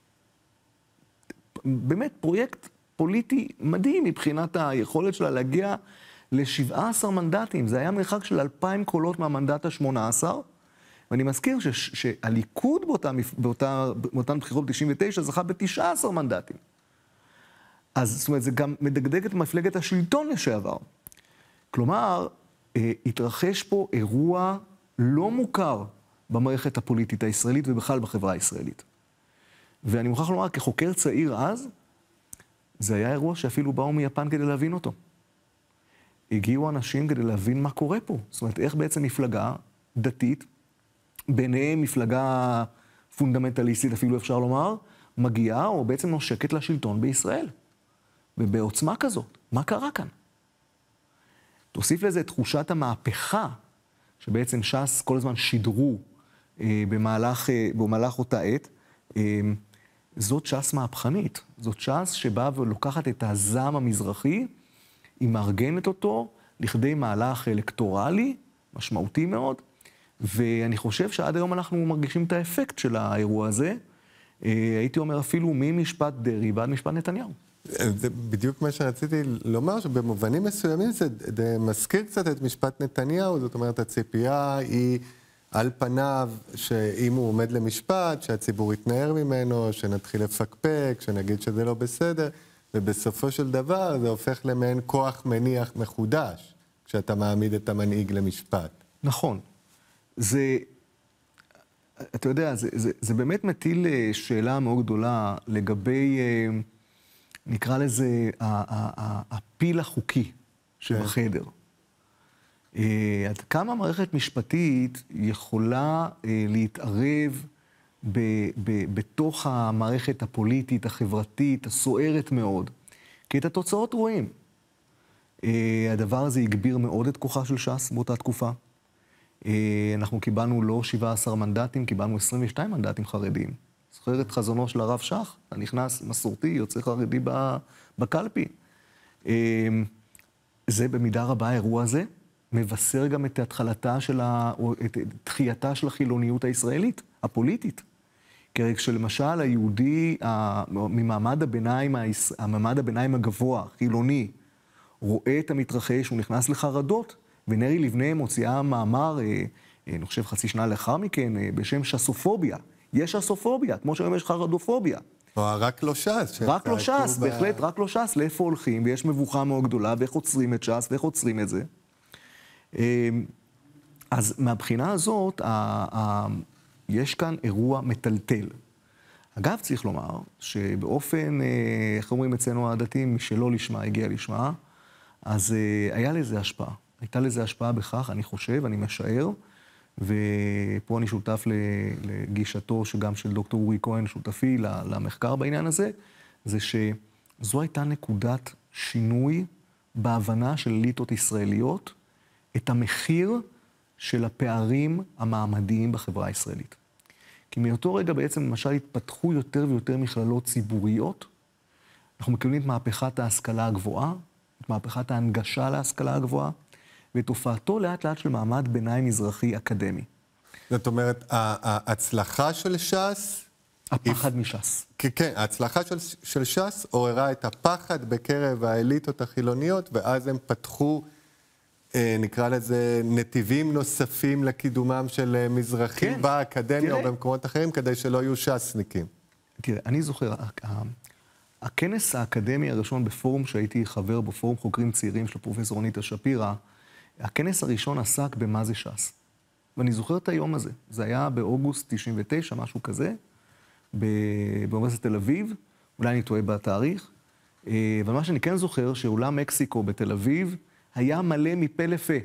באמת פרויקט פוליטי מדהים מבחינת היכולת שלה להגיע ל-שבעה עשר מנדטים. זה היה מרחק של אלפיים קולות מהמנדט ה-שמונה עשר. ואני מזכיר ש- שהליכוד באותה, באותה, באותן בחירות ב-תשעים ותשע זכה ב-תשעה עשר מנדטים. אז זאת אומרת, זה גם מדגדג את מפלגת השלטון לשעבר. כלומר, התרחש פה אירוע לא מוכר במערכת הפוליטית הישראלית ובכלל בחברה הישראלית. ואני מוכרח לומר, כחוקר צעיר אז, זה היה אירוע שאפילו באו מיפן כדי להבין אותו. הגיעו אנשים כדי להבין מה קורה פה. זאת אומרת, איך בעצם מפלגה דתית, ביניהם מפלגה פונדמנטליסטית אפילו אפשר לומר, מגיעה או בעצם נושקת לשלטון בישראל. ובעוצמה כזאת. מה קרה כאן? תוסיף לזה את תחושת המהפכה, שבעצם ש"ס כל הזמן שידרו אה, במהלך, אה, במהלך אותה עת. אה, זאת ש"ס מהפכנית. זאת ש"ס שבאה ולוקחת את הזעם המזרחי, היא מארגנת אותו לכדי מהלך אלקטורלי משמעותי מאוד, ואני חושב שעד היום אנחנו מרגישים את האפקט של האירוע הזה. הייתי אומר אפילו ממשפט דרעי ועד משפט נתניהו. זה בדיוק מה שרציתי לומר, שבמובנים מסוימים זה, זה מזכיר קצת את משפט נתניהו, זאת אומרת, הציפייה היא על פניו, שאם הוא עומד למשפט, שהציבור יתנער ממנו, שנתחיל לפקפק, שנגיד שזה לא בסדר, ובסופו של דבר זה הופך למעין כוח מניח מחודש, כשאתה מעמיד את המנהיג למשפט. נכון. זה, אתה יודע, זה, זה, זה באמת מטיל שאלה מאוד גדולה לגבי, נקרא לזה, הפיל החוקי שבחדר. עד כמה מערכת משפטית יכולה להתערב ב, ב, בתוך המערכת הפוליטית, החברתית, הסוערת מאוד. כי את התוצאות רואים. הדבר הזה הגביר מאוד את כוחה של ש"ס באותה תקופה. אנחנו קיבלנו לא שבעה עשר מנדטים, קיבלנו עשרים ושתיים מנדטים חרדיים. זוכר את חזונו של הרב שך, הנכנס מסורתי, יוצא חרדי בקלפי. זה במידה רבה האירוע הזה, מבשר גם את התחלתה של ה... או את תחייתה של החילוניות הישראלית, הפוליטית. כי כשלמשל היהודי, ממעמד הביניים, המעמד הביניים הגבוה, חילוני, רואה את המתרחש, הוא נכנס לחרדות, ונרי לבנה מוציאה מאמר, אני חושב חצי שנה לאחר מכן, בשם שסופוביה. יש שסופוביה, כמו שהיום יש חרדופוביה. או רק לא ש"ס. רק לא ש"ס, בהחלט, רק לא ש"ס. לאיפה הולכים, ויש מבוכה מאוד גדולה, ואיך עוצרים את ש"ס, ואיך עוצרים את זה. אז מהבחינה הזאת, יש כאן אירוע מטלטל. אגב, צריך לומר שבאופן, איך אומרים אצלנו הדתיים, שלא לשמה, הגיע לשמה, אז היה לזה השפעה. הייתה לזה השפעה בכך, אני חושב, אני משער, ופה אני שותף לגישתו שגם של דוקטור אורי כהן, שותפי למחקר בעניין הזה, זה שזו הייתה נקודת שינוי בהבנה של אליטות ישראליות, את המחיר של הפערים המעמדיים בחברה הישראלית. כי מאותו רגע בעצם למשל התפתחו יותר ויותר מכללות ציבוריות, אנחנו מקבלים את מהפכת ההשכלה הגבוהה, את מהפכת ההנגשה להשכלה הגבוהה, ואת הופעתו לאט לאט של מעמד ביניים מזרחי אקדמי. זאת אומרת, ההצלחה של ש"ס... הפחד מש"ס. כן, ההצלחה של, של ש"ס עוררה את הפחד בקרב האליטות החילוניות, ואז הם פתחו, נקרא לזה, נתיבים נוספים לקידומם של מזרחים כן, באקדמיה תראה, או במקומות אחרים, כדי שלא יהיו ש"סניקים. תראה, אני זוכר, הכנס האקדמי הראשון בפורום שהייתי חבר בו, פורום חוקרים צעירים של פרופסור אניטה שפירא, הכנס הראשון עסק במה זה ש"ס. ואני זוכר את היום הזה. זה היה באוגוסט תשעים ותשע, משהו כזה, באוניברסיטת תל אביב, אולי אני טועה בתאריך, אבל מה שאני כן זוכר, שאולם מקסיקו בתל אביב היה מלא מפה לפה.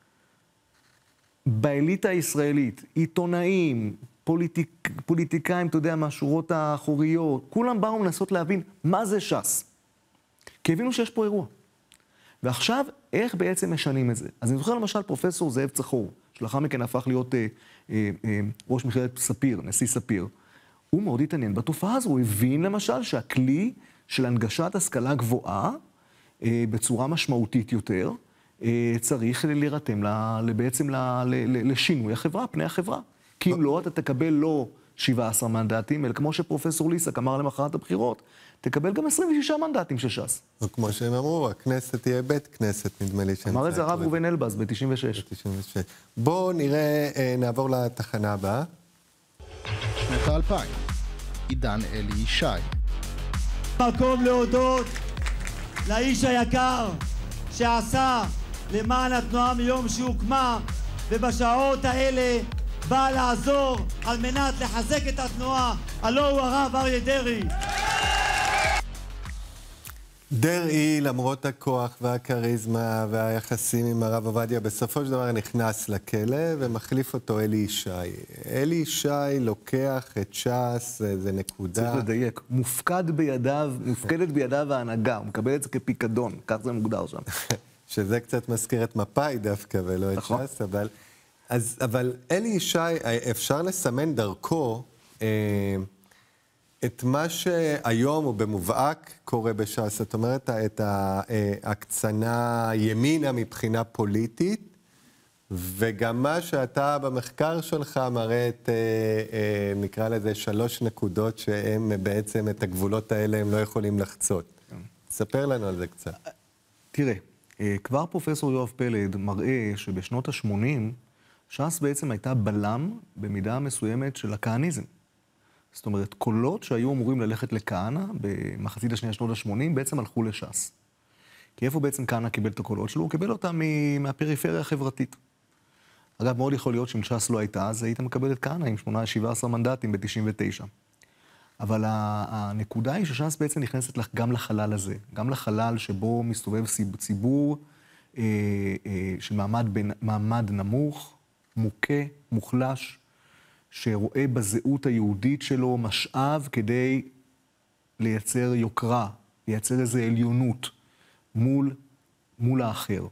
באליטה הישראלית, עיתונאים, פוליטיק, פוליטיקאים, אתה יודע, מהשורות האחוריות, כולם באו לנסות להבין מה זה ש"ס. כי הבינו שיש פה אירוע. ועכשיו, איך בעצם משנים את זה? אז אני זוכר למשל פרופסור זאב צחור, שלאחר מכן הפך להיות אה, אה, אה, ראש מכללת ספיר, נשיא ספיר. הוא מאוד התעניין בתופעה הזו, הוא הבין למשל שהכלי של הנגשת השכלה גבוהה, אה, בצורה משמעותית יותר, אה, צריך להירתם בעצם לשינוי החברה, פני החברה. כי אם לא, אתה תקבל לא שבעה עשר מנדטים, אלא כמו שפרופסור ליסק אמר למחרת הבחירות, תקבל גם עשרים ושישה מנדטים של ש"ס. וכמו שהם אמרו, הכנסת תהיה בית כנסת, נדמה לי. אמר את זה הרב ראובן אלבז ב-תשעים ושש. בואו נראה, נעבור לתחנה הבאה. שנות האלפיים, עידן אלי ישי. מקום להודות לאיש היקר שעשה למען התנועה מיום שהוקמה, ובשעות האלה בא לעזור על מנת לחזק את התנועה, הלא הוא הרב אריה דרעי. דרעי, למרות הכוח והכריזמה והיחסים עם הרב עובדיה, בסופו של דבר נכנס לכלא ומחליף אותו אלי ישי. אלי ישי לוקח את ש"ס, זה נקודה. צריך לדייק, מופקד בידיו, מופקדת בידיו ההנהגה, הוא מקבל את זה כפיקדון, כך זה מוגדר שם. שזה קצת מזכיר את מפאי דווקא ולא את ש"ס, אבל... אז, אבל אלי ישי, אפשר לסמן דרכו אה, את מה שהיום הוא במובהק קורה בש"ס, זאת אומרת, את ההקצנה ימינה מבחינה פוליטית, וגם מה שאתה במחקר שלך מראה את, אה, אה, נקרא לזה, שלוש נקודות שהם בעצם את הגבולות האלה הם לא יכולים לחצות. תספר לנו על זה קצת. תראה, כבר פרופסור יואב פלד מראה שבשנות ה-שמונים ש"ס בעצם הייתה בלם במידה מסוימת של הכהניזם. זאת אומרת, קולות שהיו אמורים ללכת לכהנא במחצית השנייה שנות ה-שמונים בעצם הלכו לש"ס. כי איפה בעצם כהנא קיבל את הקולות שלו? הוא קיבל אותם מהפריפריה החברתית. אגב, מאוד יכול להיות שאם ש"ס לא הייתה, אז היית מקבל את כהנא עם שמונה עשרה שבע עשרה מנדטים ב-תשעים ותשע. אבל הנקודה היא שש"ס בעצם נכנסת גם לחלל הזה, גם לחלל שבו מסתובב ציבור אה, אה, של מעמד, בין, מעמד נמוך, מוכה, מוחלש, שרואה בזהות היהודית שלו משאב כדי לייצר יוקרה, לייצר איזו עליונות מול, מול האחר.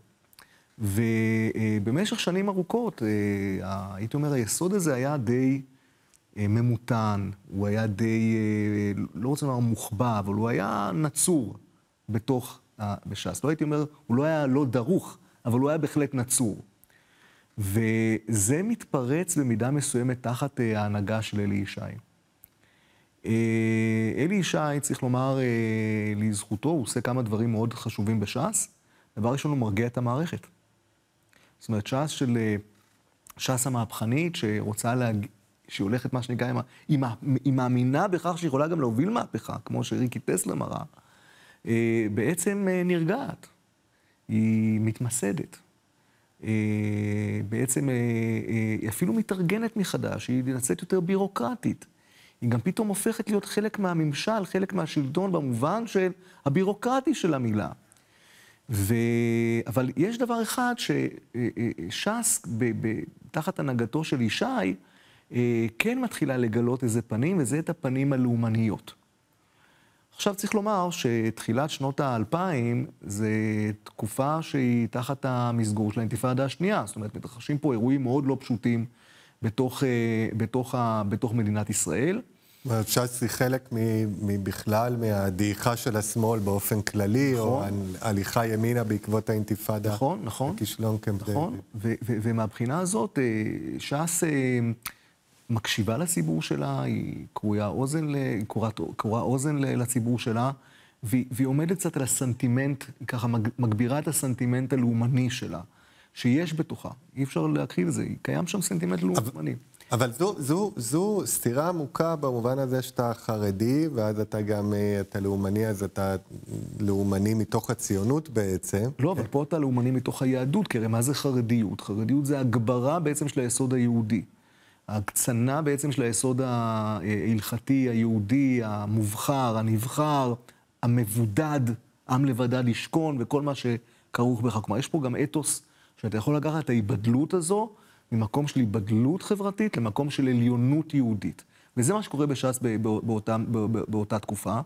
ובמשך שנים ארוכות, הייתי אומר, היסוד הזה היה די ממותן, הוא היה די, לא רוצה לומר מוחבא, אבל הוא היה נצור בתוך, בש"ס. לא הייתי אומר, הוא לא היה לא דרוך, אבל הוא היה בהחלט נצור. וזה מתפרץ במידה מסוימת תחת ההנהגה של אלי ישי. אלי ישי, צריך לומר לזכותו, הוא עושה כמה דברים מאוד חשובים בש"ס. דבר ראשון, הוא מרגיע את המערכת. זאת אומרת, ש"ס של ש"ס המהפכנית, שרוצה להג... שהיא הולכת מה שנקרא, היא, היא מאמינה בכך שהיא יכולה גם להוביל מהפכה, כמו שריקי טסלר מראה, בעצם נרגעת. היא מתמסדת. בעצם היא אפילו מתארגנת מחדש, היא נעשית יותר בירוקרטית. היא גם פתאום הופכת להיות חלק מהממשל, חלק מהשלטון במובן של הבירוקרטי של המילה. ו... אבל יש דבר אחד שש"ס, תחת הנהגתו של ישי, כן מתחילה לגלות איזה פנים, וזה את הפנים הלאומניות. עכשיו צריך לומר שתחילת שנות האלפיים זה תקופה שהיא תחת המסגור של האינתיפאדה השנייה. זאת אומרת, מתרחשים פה אירועים מאוד לא פשוטים בתוך, בתוך, בתוך מדינת ישראל. ש"ס היא חלק מבכלל מהדעיכה של השמאל באופן כללי, נכון. או הליכה ימינה בעקבות האינתיפאדה. נכון, נכון. הכישלון קמפ דיוויד. נכון, ו- ו- ומהבחינה הזאת, ש"ס מקשיבה לציבור שלה, היא קרויה אוזן, היא קרויה אוזן לציבור שלה, והיא, והיא עומדת קצת על הסנטימנט, ככה מגבירה את הסנטימנט הלאומני שלה, שיש בתוכה. אי אפשר להכחיל את זה, קיים שם סנטימנט לאומני. אבל זו, זו, זו סתירה עמוקה במובן הזה שאתה חרדי, ואז אתה גם, אתה לאומני, אז אתה לאומני מתוך הציונות בעצם. לא, אבל פה אתה לאומני מתוך היהדות, כי הרי מה זה חרדיות? חרדיות זה הגברה בעצם של היסוד היהודי. ההקצנה בעצם של היסוד ההלכתי, היהודי, המובחר, הנבחר, המבודד, עם לבדד ישכון, וכל מה שכרוך בכך. כלומר, יש פה גם אתוס שאתה יכול לקחת את ההיבדלות הזו, ממקום של היבדלות חברתית למקום של עליונות יהודית. וזה מה שקורה בש"ס באותה, באותה תקופה.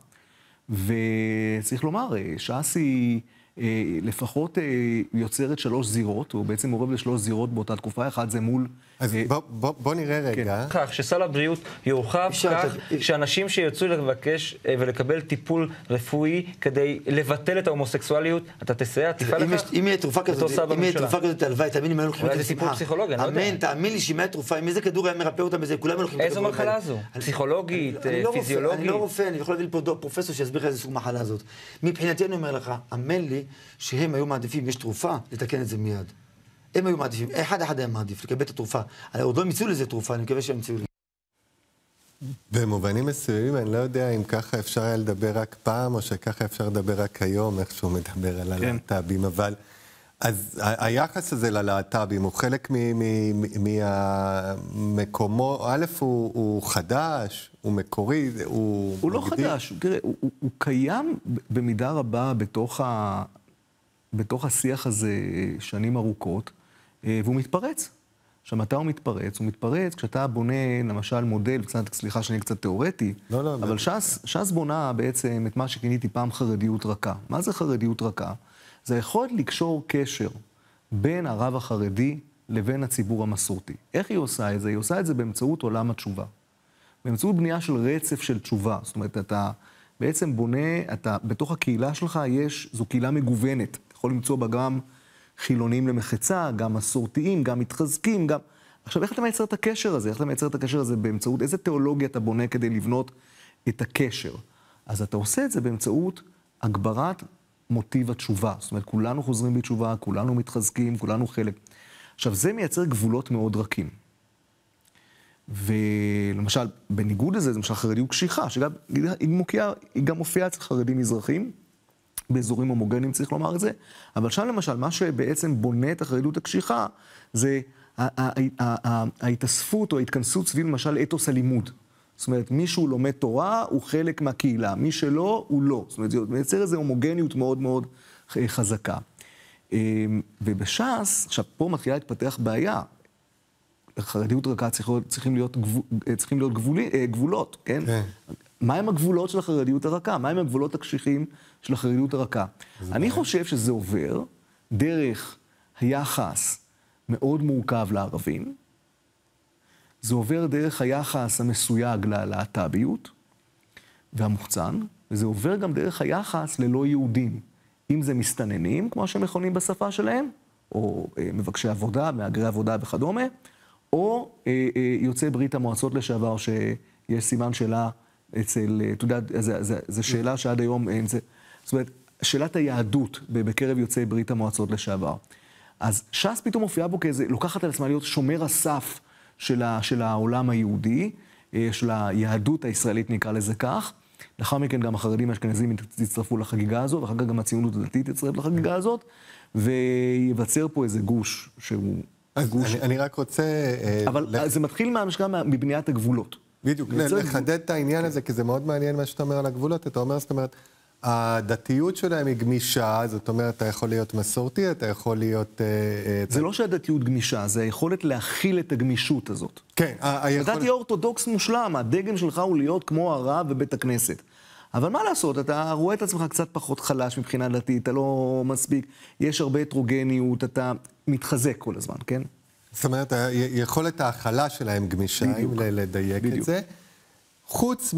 וצריך לומר, ש"ס היא לפחות יוצרת שלוש זירות, או בעצם מעורב לשלוש זירות באותה תקופה. אחד זה מול... אז בוא, בוא, בוא נראה רגע. כך שסל הבריאות יורחב כך שאנשים שירצו לבקש ולקבל טיפול רפואי כדי לבטל את ההומוסקסואליות, אתה תסייע, תפעל לכך? אם יהיה תרופה כזאת, אם יהיה תרופה כזאת, הלוואי, תאמין לי, מה לוקחים את זה טיפול פסיכולוגי, אני לא יודע. אמן, תאמין לי שאם היה תרופה, אם איזה כדור היה מרפא אותם בזה, כולם לוקחים את איזו מחלה זו? פסיכולוגית, פיזיולוגית? אני לא רופא, אני יכול להביא פה פרופסור שיסביר לך איזה סוג מחלה הזאת. מבחינתי אני אומר לך, אמן לי שהם היו מעדיפים, יש תרופה, לתקן את זה מיד. הם היו מעדיפים, אחד אחד היה מעדיף, לקבל את התרופה. עוד לא מצאו לזה תרופה, אני מקווה שהם מצאו לי. במובנים מסוימים, אני לא יודע אם ככה אפשר היה לדבר רק פעם, או שככה אפשר לדבר רק היום, איך שהוא מדבר על הלהט"בים, אבל... אז היחס הזה ללהט"בים הוא חלק מהמקומו, א', הוא חדש, הוא מקורי, הוא... הוא לא חדש, תראה, הוא קיים במידה רבה בתוך ה... בתוך השיח הזה שנים ארוכות, והוא מתפרץ. עכשיו, מתי הוא מתפרץ? הוא מתפרץ כשאתה בונה, למשל, מודל, קצת, סליחה שאני קצת תיאורטי, לא, לא, אבל ש"ס, ש"ס בונה בעצם את מה שכיניתי פעם חרדיות רכה. מה זה חרדיות רכה? זה יכול לקשור קשר בין הרב החרדי לבין הציבור המסורתי. איך היא עושה את זה? היא עושה את זה באמצעות עולם התשובה. באמצעות בנייה של רצף של תשובה. זאת אומרת, אתה בעצם בונה, אתה, בתוך הקהילה שלך יש, זו קהילה מגוונת. אתה יכול למצוא בה גם חילונים למחצה, גם מסורתיים, גם מתחזקים, גם... עכשיו, איך אתה מייצר את הקשר הזה? איך אתה מייצר את הקשר הזה באמצעות איזה תיאולוגיה אתה בונה כדי לבנות את הקשר? אז אתה עושה את זה באמצעות הגברת מוטיב התשובה. זאת אומרת, כולנו חוזרים בתשובה, כולנו מתחזקים, כולנו חלק. עכשיו, זה מייצר גבולות מאוד רכים. ולמשל, בניגוד לזה, למשל חרדיות קשיחה, שגם היא, מוקיעה, היא גם מופיעה אצל חרדים מזרחים, באזורים הומוגניים צריך לומר את זה, אבל שם למשל, מה שבעצם בונה את החרדיות הקשיחה, זה ההתאספות או ההתכנסות סביב למשל אתוס הלימוד. זאת אומרת, מי שהוא לומד תורה הוא חלק מהקהילה, מי שלא, הוא לא. זאת אומרת, זה מייצר איזו הומוגניות מאוד מאוד חזקה. ובש"ס, עכשיו פה מתחילה להתפתח בעיה, חרדיות רכה צריכים להיות, צריכים להיות גבולי, גבולות, כן? כן. מהם הגבולות של החרדיות הרכה? מהם הגבולות הקשיחים של החרדיות הרכה? אני חושב שזה עובר דרך היחס מאוד מורכב לערבים, זה עובר דרך היחס המסויג ללהט"ביות והמוחצן, וזה עובר גם דרך היחס ללא יהודים. אם זה מסתננים, כמו שהם מכונים בשפה שלהם, או אה, מבקשי עבודה, מהגרי עבודה וכדומה, או אה, אה, יוצאי ברית המועצות לשעבר, שיש סימן שאלה אצל, אתה יודע, זו שאלה שעד היום אין זה, זאת אומרת, שאלת היהדות בקרב יוצאי ברית המועצות לשעבר. אז ש"ס פתאום מופיעה בו כאיזה, לוקחת על עצמה להיות שומר הסף של, ה, של העולם היהודי, של היהדות הישראלית נקרא לזה כך. לאחר מכן גם החרדים האשכנזים יצטרפו לחגיגה הזאת, ואחר כך גם הציונות הדתית תצטרף לחגיגה הזאת, ויבצר פה איזה גוש שהוא גוש... אני, אני רק רוצה... אבל לח... זה מתחיל מהמשקע מבניית הגבולות. בדיוק, לחדד את העניין הזה, כי זה מאוד מעניין מה שאתה אומר על הגבולות. אתה אומר, זאת אומרת, הדתיות שלהם היא גמישה, זאת אומרת, אתה יכול להיות מסורתי, אתה יכול להיות... זה לא שהדתיות גמישה, זה היכולת להכיל את הגמישות הזאת. כן, היכולת... אתה תהיה אורתודוקס מושלם, הדגם שלך הוא להיות כמו הרב בבית הכנסת. אבל מה לעשות, אתה רואה את עצמך קצת פחות חלש מבחינה דתית, אתה לא מספיק, יש הרבה הטרוגניות, אתה מתחזק כל הזמן, כן? זאת אומרת, יכולת ההכלה שלהם גמישה, אם לדייק בדיוק. את זה. חוץ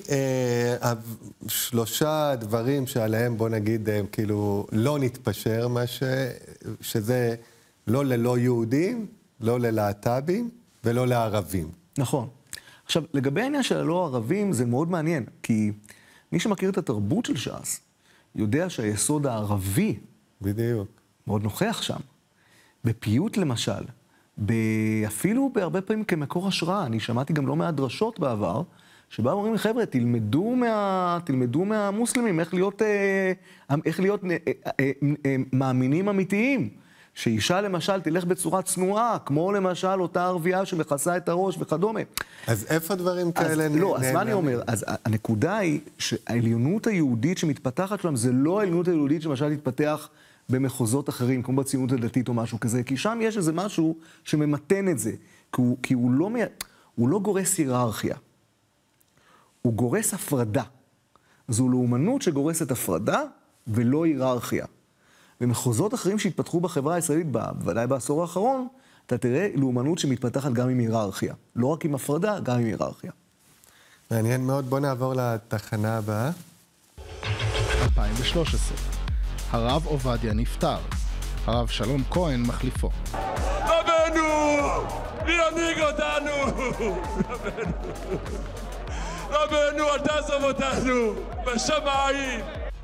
משלושה דברים שעליהם, בוא נגיד, הם כאילו לא נתפשר, מה ש... שזה לא ללא יהודים, לא ללהט"בים ולא לערבים. נכון. עכשיו, לגבי העניין של הלא ערבים, זה מאוד מעניין, כי מי שמכיר את התרבות של ש"ס, יודע שהיסוד הערבי... בדיוק. מאוד נוכח שם. בפיוט למשל, אפילו בהרבה פעמים כמקור השראה, אני שמעתי גם לא מעט דרשות בעבר, שבה אומרים, חבר'ה, תלמדו, מה, תלמדו מהמוסלמים איך להיות, איך להיות מאמינים אמיתיים. שאישה למשל תלך בצורה צנועה, כמו למשל אותה ערבייה שמכסה את הראש וכדומה. אז איפה דברים כאלה? לא, אז מה אני אומר? אז הנקודה היא שהעליונות היהודית שמתפתחת שלהם, זה לא העליונות היהודית שמשל תתפתח במחוזות אחרים, כמו בציונות הדתית או משהו כזה, כי שם יש איזה משהו שממתן את זה, כי הוא, כי הוא, לא, הוא לא גורס היררכיה, הוא גורס הפרדה. זו לאומנות שגורסת הפרדה ולא היררכיה. במחוזות אחרים שהתפתחו בחברה הישראלית, בוודאי בעשור האחרון, אתה תראה לאומנות שמתפתחת גם עם היררכיה. לא רק עם הפרדה, גם עם היררכיה. מעניין מאוד, בוא נעבור לתחנה הבאה. אלפיים ושלוש עשרה. הרב עובדיה נפטר. הרב שלום כהן מחליפו. רבנו! מי ינהיג אותנו? רבנו! רבנו, אל תעזוב אותנו! בשמיים!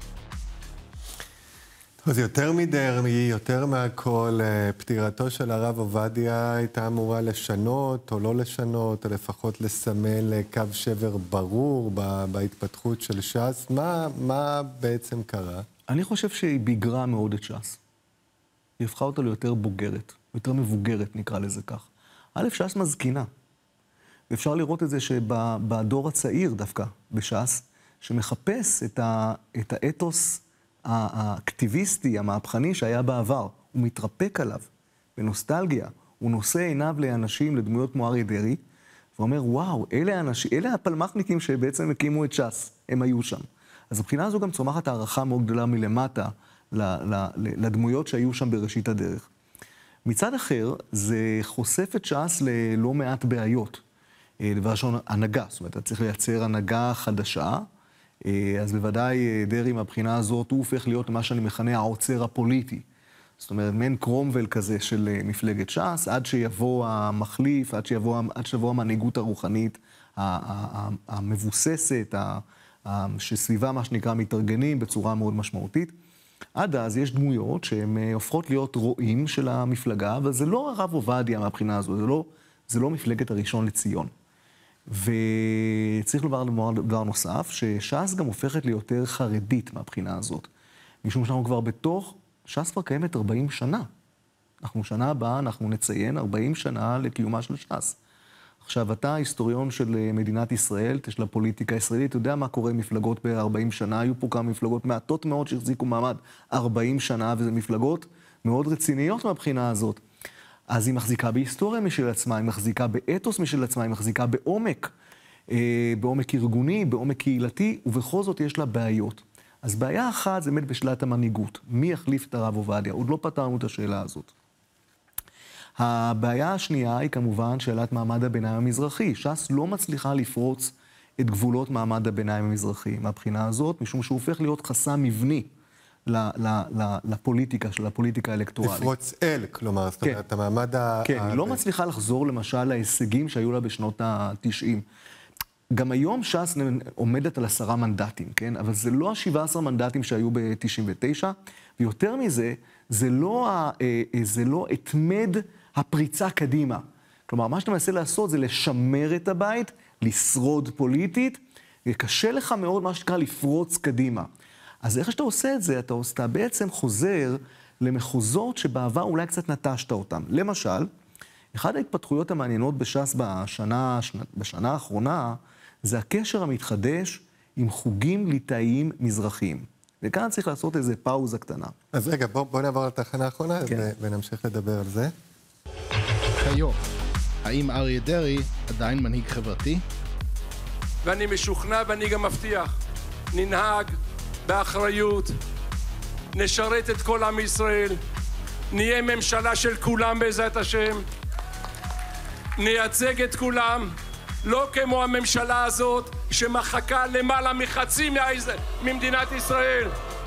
אז יותר מדרמי, יותר מהכל, פטירתו של הרב עובדיה הייתה אמורה לשנות או לא לשנות, או לפחות לסמל קו שבר ברור בהתפתחות של ש"ס. מה, מה בעצם קרה? אני חושב שהיא ביגרה מאוד את ש"ס. היא הפכה אותה ליותר בוגרת, יותר מבוגרת נקרא לזה כך. א', ש"ס מזקינה. ואפשר לראות את זה שבדור הצעיר דווקא בש"ס, שמחפש את, ה, את האתוס האקטיביסטי, המהפכני שהיה בעבר, הוא מתרפק עליו בנוסטלגיה, הוא נושא עיניו לאנשים, לדמויות כמו אריה דרעי, ואומר, וואו, אלה האנשים, אלה הפלמחניקים שבעצם הקימו את ש"ס, הם היו שם. אז מבחינה הזו גם צומחת הערכה מאוד גדולה מלמטה לדמויות שהיו שם בראשית הדרך. מצד אחר, זה חושף את ש"ס ללא מעט בעיות. דבר ראשון, הנהגה, זאת אומרת, אתה צריך לייצר הנהגה חדשה, אז בוודאי דרעי מהבחינה הזאת הוא הופך להיות מה שאני מכנה העוצר הפוליטי. זאת אומרת, מעין קרומבל כזה של מפלגת ש"ס, עד שיבוא המחליף, עד שיבוא, עד שיבוא המנהיגות הרוחנית המבוססת, שסביבה מה שנקרא מתארגנים בצורה מאוד משמעותית. עד אז יש דמויות שהן הופכות להיות רועים של המפלגה, אבל זה לא הרב עובדיה מהבחינה הזו, זה לא, זה לא מפלגת הראשון לציון. וצריך לומר דבר נוסף, שש"ס גם הופכת ליותר חרדית מהבחינה הזאת. משום שאנחנו כבר בתוך, ש"ס כבר קיימת ארבעים שנה. אנחנו שנה הבאה, אנחנו נציין ארבעים שנה לקיומה של ש"ס. עכשיו, אתה היסטוריון של מדינת ישראל, של הפוליטיקה הישראלית, אתה יודע מה קורה עם מפלגות ב-ארבעים שנה, היו פה כמה מפלגות מעטות מאוד שהחזיקו מעמד ארבעים שנה, וזה מפלגות מאוד רציניות מהבחינה הזאת. אז היא מחזיקה בהיסטוריה משל עצמה, היא מחזיקה באתוס משל עצמה, היא מחזיקה בעומק, אה, בעומק ארגוני, בעומק קהילתי, ובכל זאת יש לה בעיות. אז בעיה אחת זה באמת בשאלת המנהיגות. מי יחליף את הרב עובדיה? עוד לא פתרנו את השאלה הזאת. הבעיה השנייה היא כמובן שאלת מעמד הביניים המזרחי. ש"ס לא מצליחה לפרוץ את גבולות מעמד הביניים המזרחי מהבחינה הזאת, משום שהוא הופך להיות חסם מבני לפוליטיקה של הפוליטיקה האלקטורלית. לפרוץ אל, כלומר, זאת אומרת, המעמד ה... כן, היא לא מצליחה לחזור למשל להישגים שהיו לה בשנות ה-תשעים. גם היום ש"ס עומדת על עשרה מנדטים, כן? אבל זה לא ה-שבעה עשר מנדטים שהיו ב-תשעים ותשע, ויותר מזה, זה לא, ה, זה לא התמד הפריצה קדימה. כלומר, מה שאתה מנסה לעשות זה לשמר את הבית, לשרוד פוליטית, וקשה לך מאוד מה שנקרא לפרוץ קדימה. אז איך שאתה עושה את זה, אתה, אתה בעצם חוזר למחוזות שבעבר אולי קצת נטשת אותם. למשל, אחת ההתפתחויות המעניינות בש"ס בשנה, בשנה האחרונה, זה הקשר המתחדש עם חוגים ליטאיים מזרחיים. וכאן צריך לעשות איזו פאוזה קטנה. אז רגע, בוא, בוא נעבור לתחנה האחרונה כן. ונמשיך לדבר על זה. כיום, האם אריה דרעי עדיין מנהיג חברתי? ואני משוכנע ואני גם מבטיח, ננהג באחריות, נשרת את כל עם ישראל, נהיה ממשלה של כולם בעזרת השם, נייצג את כולם, לא כמו הממשלה הזאת שמחקה למעלה מחצי ממדינת ישראל.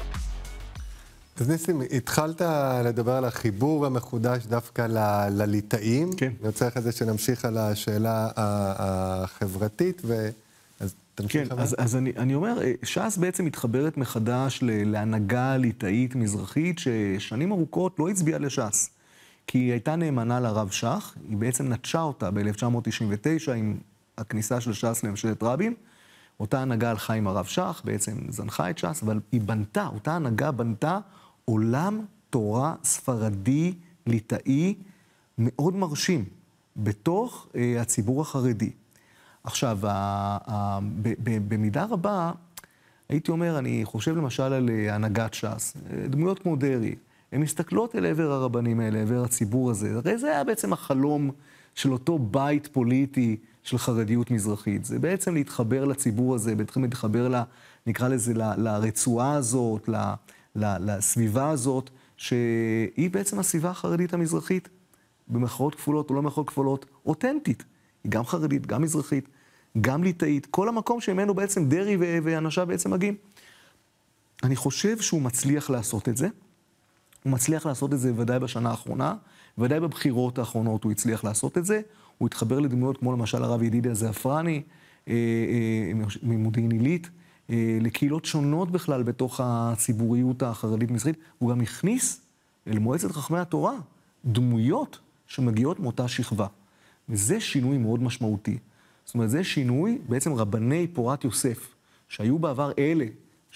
אז ניסים, התחלת לדבר על החיבור המחודש דווקא ל- לליטאים. כן. אני רוצה אחרי זה שנמשיך על השאלה החברתית, ו... אז תמשיך. כן, אז, אז אני, אני אומר, ש"ס בעצם מתחברת מחדש להנהגה ליטאית מזרחית, ששנים ארוכות לא הצביעה לש"ס. כי היא הייתה נאמנה לרב שך, היא בעצם נטשה אותה ב-אלף תשע מאות תשעים ותשע עם הכניסה של ש"ס לממשלת רבין. אותה הנהגה הלכה עם הרב שך, בעצם זנחה את ש"ס, אבל היא בנתה, אותה הנהגה בנתה עולם תורה ספרדי ליטאי מאוד מרשים בתוך אה, הציבור החרדי. עכשיו, ה, ה, ב, ב, במידה רבה, הייתי אומר, אני חושב למשל על הנהגת ש"ס, דמויות כמו דרעי, הן מסתכלות אל עבר הרבנים האלה, עבר הציבור הזה. הרי זה היה בעצם החלום של אותו בית פוליטי של חרדיות מזרחית. זה בעצם להתחבר לציבור הזה, בעצם להתחבר, לה, נקרא לזה, ל, לרצועה הזאת, ל, ל, לסביבה הזאת, שהיא בעצם הסביבה החרדית המזרחית, במחאות כפולות או לא מחאות כפולות, אותנטית. היא גם חרדית, גם מזרחית, גם ליטאית, כל המקום שממנו בעצם דרעי ואנשיו בעצם מגיעים. אני חושב שהוא מצליח לעשות את זה. הוא מצליח לעשות את זה ודאי בשנה האחרונה, ודאי בבחירות האחרונות הוא הצליח לעשות את זה. הוא התחבר לדמויות כמו למשל הרב ידידיה זעפרני, אה, אה, ממודיעין עילית, אה, לקהילות שונות בכלל בתוך הציבוריות החרדית מזרחית. הוא גם הכניס אל מועצת חכמי התורה דמויות שמגיעות מאותה שכבה. וזה שינוי מאוד משמעותי. זאת אומרת, זה שינוי, בעצם רבני פורת יוסף, שהיו בעבר אלה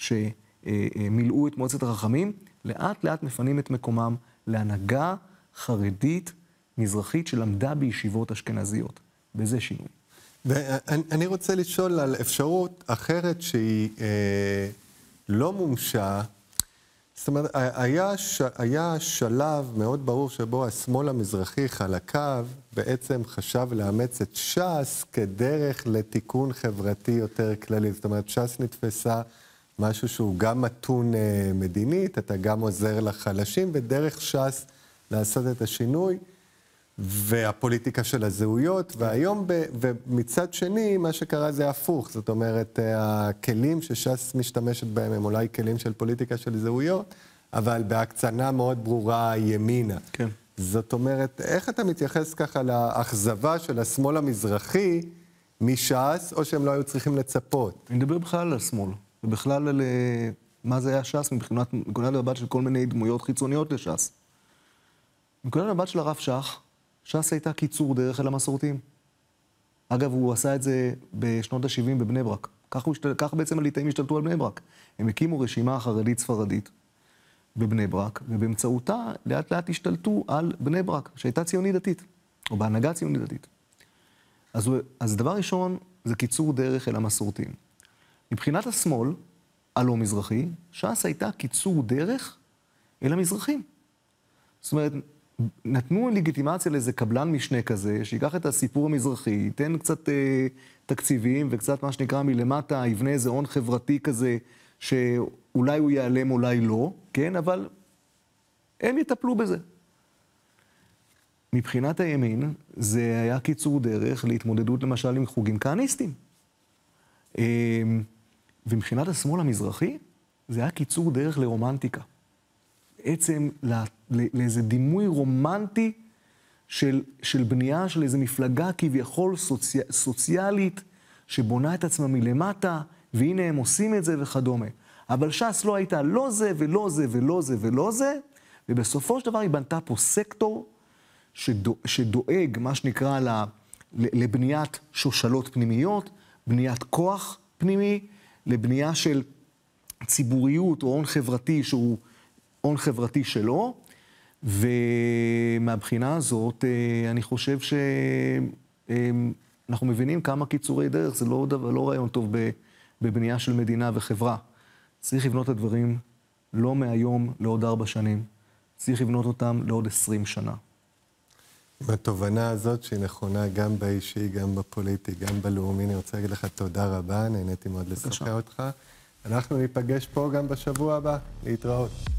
שמילאו את מועצת החכמים, לאט לאט מפנים את מקומם להנהגה חרדית מזרחית שלמדה בישיבות אשכנזיות. וזה שינוי. ואני רוצה לשאול על אפשרות אחרת שהיא אה, לא מומשה. זאת אומרת, היה, ש... היה שלב מאוד ברור שבו השמאל המזרחי חלקיו בעצם חשב לאמץ את ש"ס כדרך לתיקון חברתי יותר כללי. זאת אומרת, ש"ס נתפסה משהו שהוא גם מתון אה, מדינית, אתה גם עוזר לחלשים, ודרך ש"ס לעשות את השינוי, והפוליטיקה של הזהויות, והיום, ב, ומצד שני, מה שקרה זה הפוך. זאת אומרת, הכלים שש"ס משתמשת בהם הם אולי כלים של פוליטיקה של זהויות, אבל בהקצנה מאוד ברורה ימינה. כן. זאת אומרת, איך אתה מתייחס ככה לאכזבה של השמאל המזרחי מש"ס, או שהם לא היו צריכים לצפות? אני מדבר בכלל על השמאל, ובכלל על מה זה היה ש"ס מבחינת נקודת המבט של כל מיני דמויות חיצוניות לש"ס. נקודת המבט של הרב שך, ש"ס הייתה קיצור דרך אל המסורתיים. אגב, הוא עשה את זה בשנות ה-שבעים בבני ברק. כך, השתל... כך בעצם הליטאים השתלטו על בני ברק. הם הקימו רשימה חרדית ספרדית בבני ברק, ובאמצעותה לאט לאט השתלטו על בני ברק, שהייתה ציונית דתית, או בהנהגה ציונית דתית. אז, הוא... אז דבר ראשון, זה קיצור דרך אל המסורתיים. מבחינת השמאל, הלא מזרחי, ש"ס הייתה קיצור דרך אל המזרחים. זאת אומרת, נתנו לגיטימציה לאיזה קבלן משנה כזה, שיקח את הסיפור המזרחי, ייתן קצת אה, תקציבים וקצת מה שנקרא מלמטה, יבנה איזה הון חברתי כזה, שאולי הוא ייעלם, אולי לא, כן? אבל הם יטפלו בזה. מבחינת הימין, זה היה קיצור דרך להתמודדות למשל עם חוגים כהניסטים. אה, ומבחינת השמאל המזרחי, זה היה קיצור דרך לרומנטיקה. בעצם לא, לאיזה דימוי רומנטי של, של בנייה של איזו מפלגה כביכול סוצי, סוציאלית, שבונה את עצמה מלמטה, והנה הם עושים את זה וכדומה. אבל ש"ס לא הייתה לא זה ולא זה ולא זה ולא זה, ובסופו של דבר היא בנתה פה סקטור שדואג, שדואג מה שנקרא לה, לבניית שושלות פנימיות, בניית כוח פנימי, לבנייה של ציבוריות או הון חברתי שהוא הון לא שלו, ומהבחינה הזאת אני חושב שאנחנו מבינים כמה קיצורי דרך, זה לא, דבר, לא רעיון טוב בבנייה של מדינה וחברה. צריך לבנות את הדברים לא מהיום לעוד ארבע שנים, צריך לבנות אותם לעוד עשרים שנה. בתובנה הזאת שהיא נכונה גם באישי, גם בפוליטי, גם בלאומי, אני רוצה להגיד לך תודה רבה, נהניתי מאוד לשוחח אותך. אנחנו ניפגש פה גם בשבוע הבא, להתראות.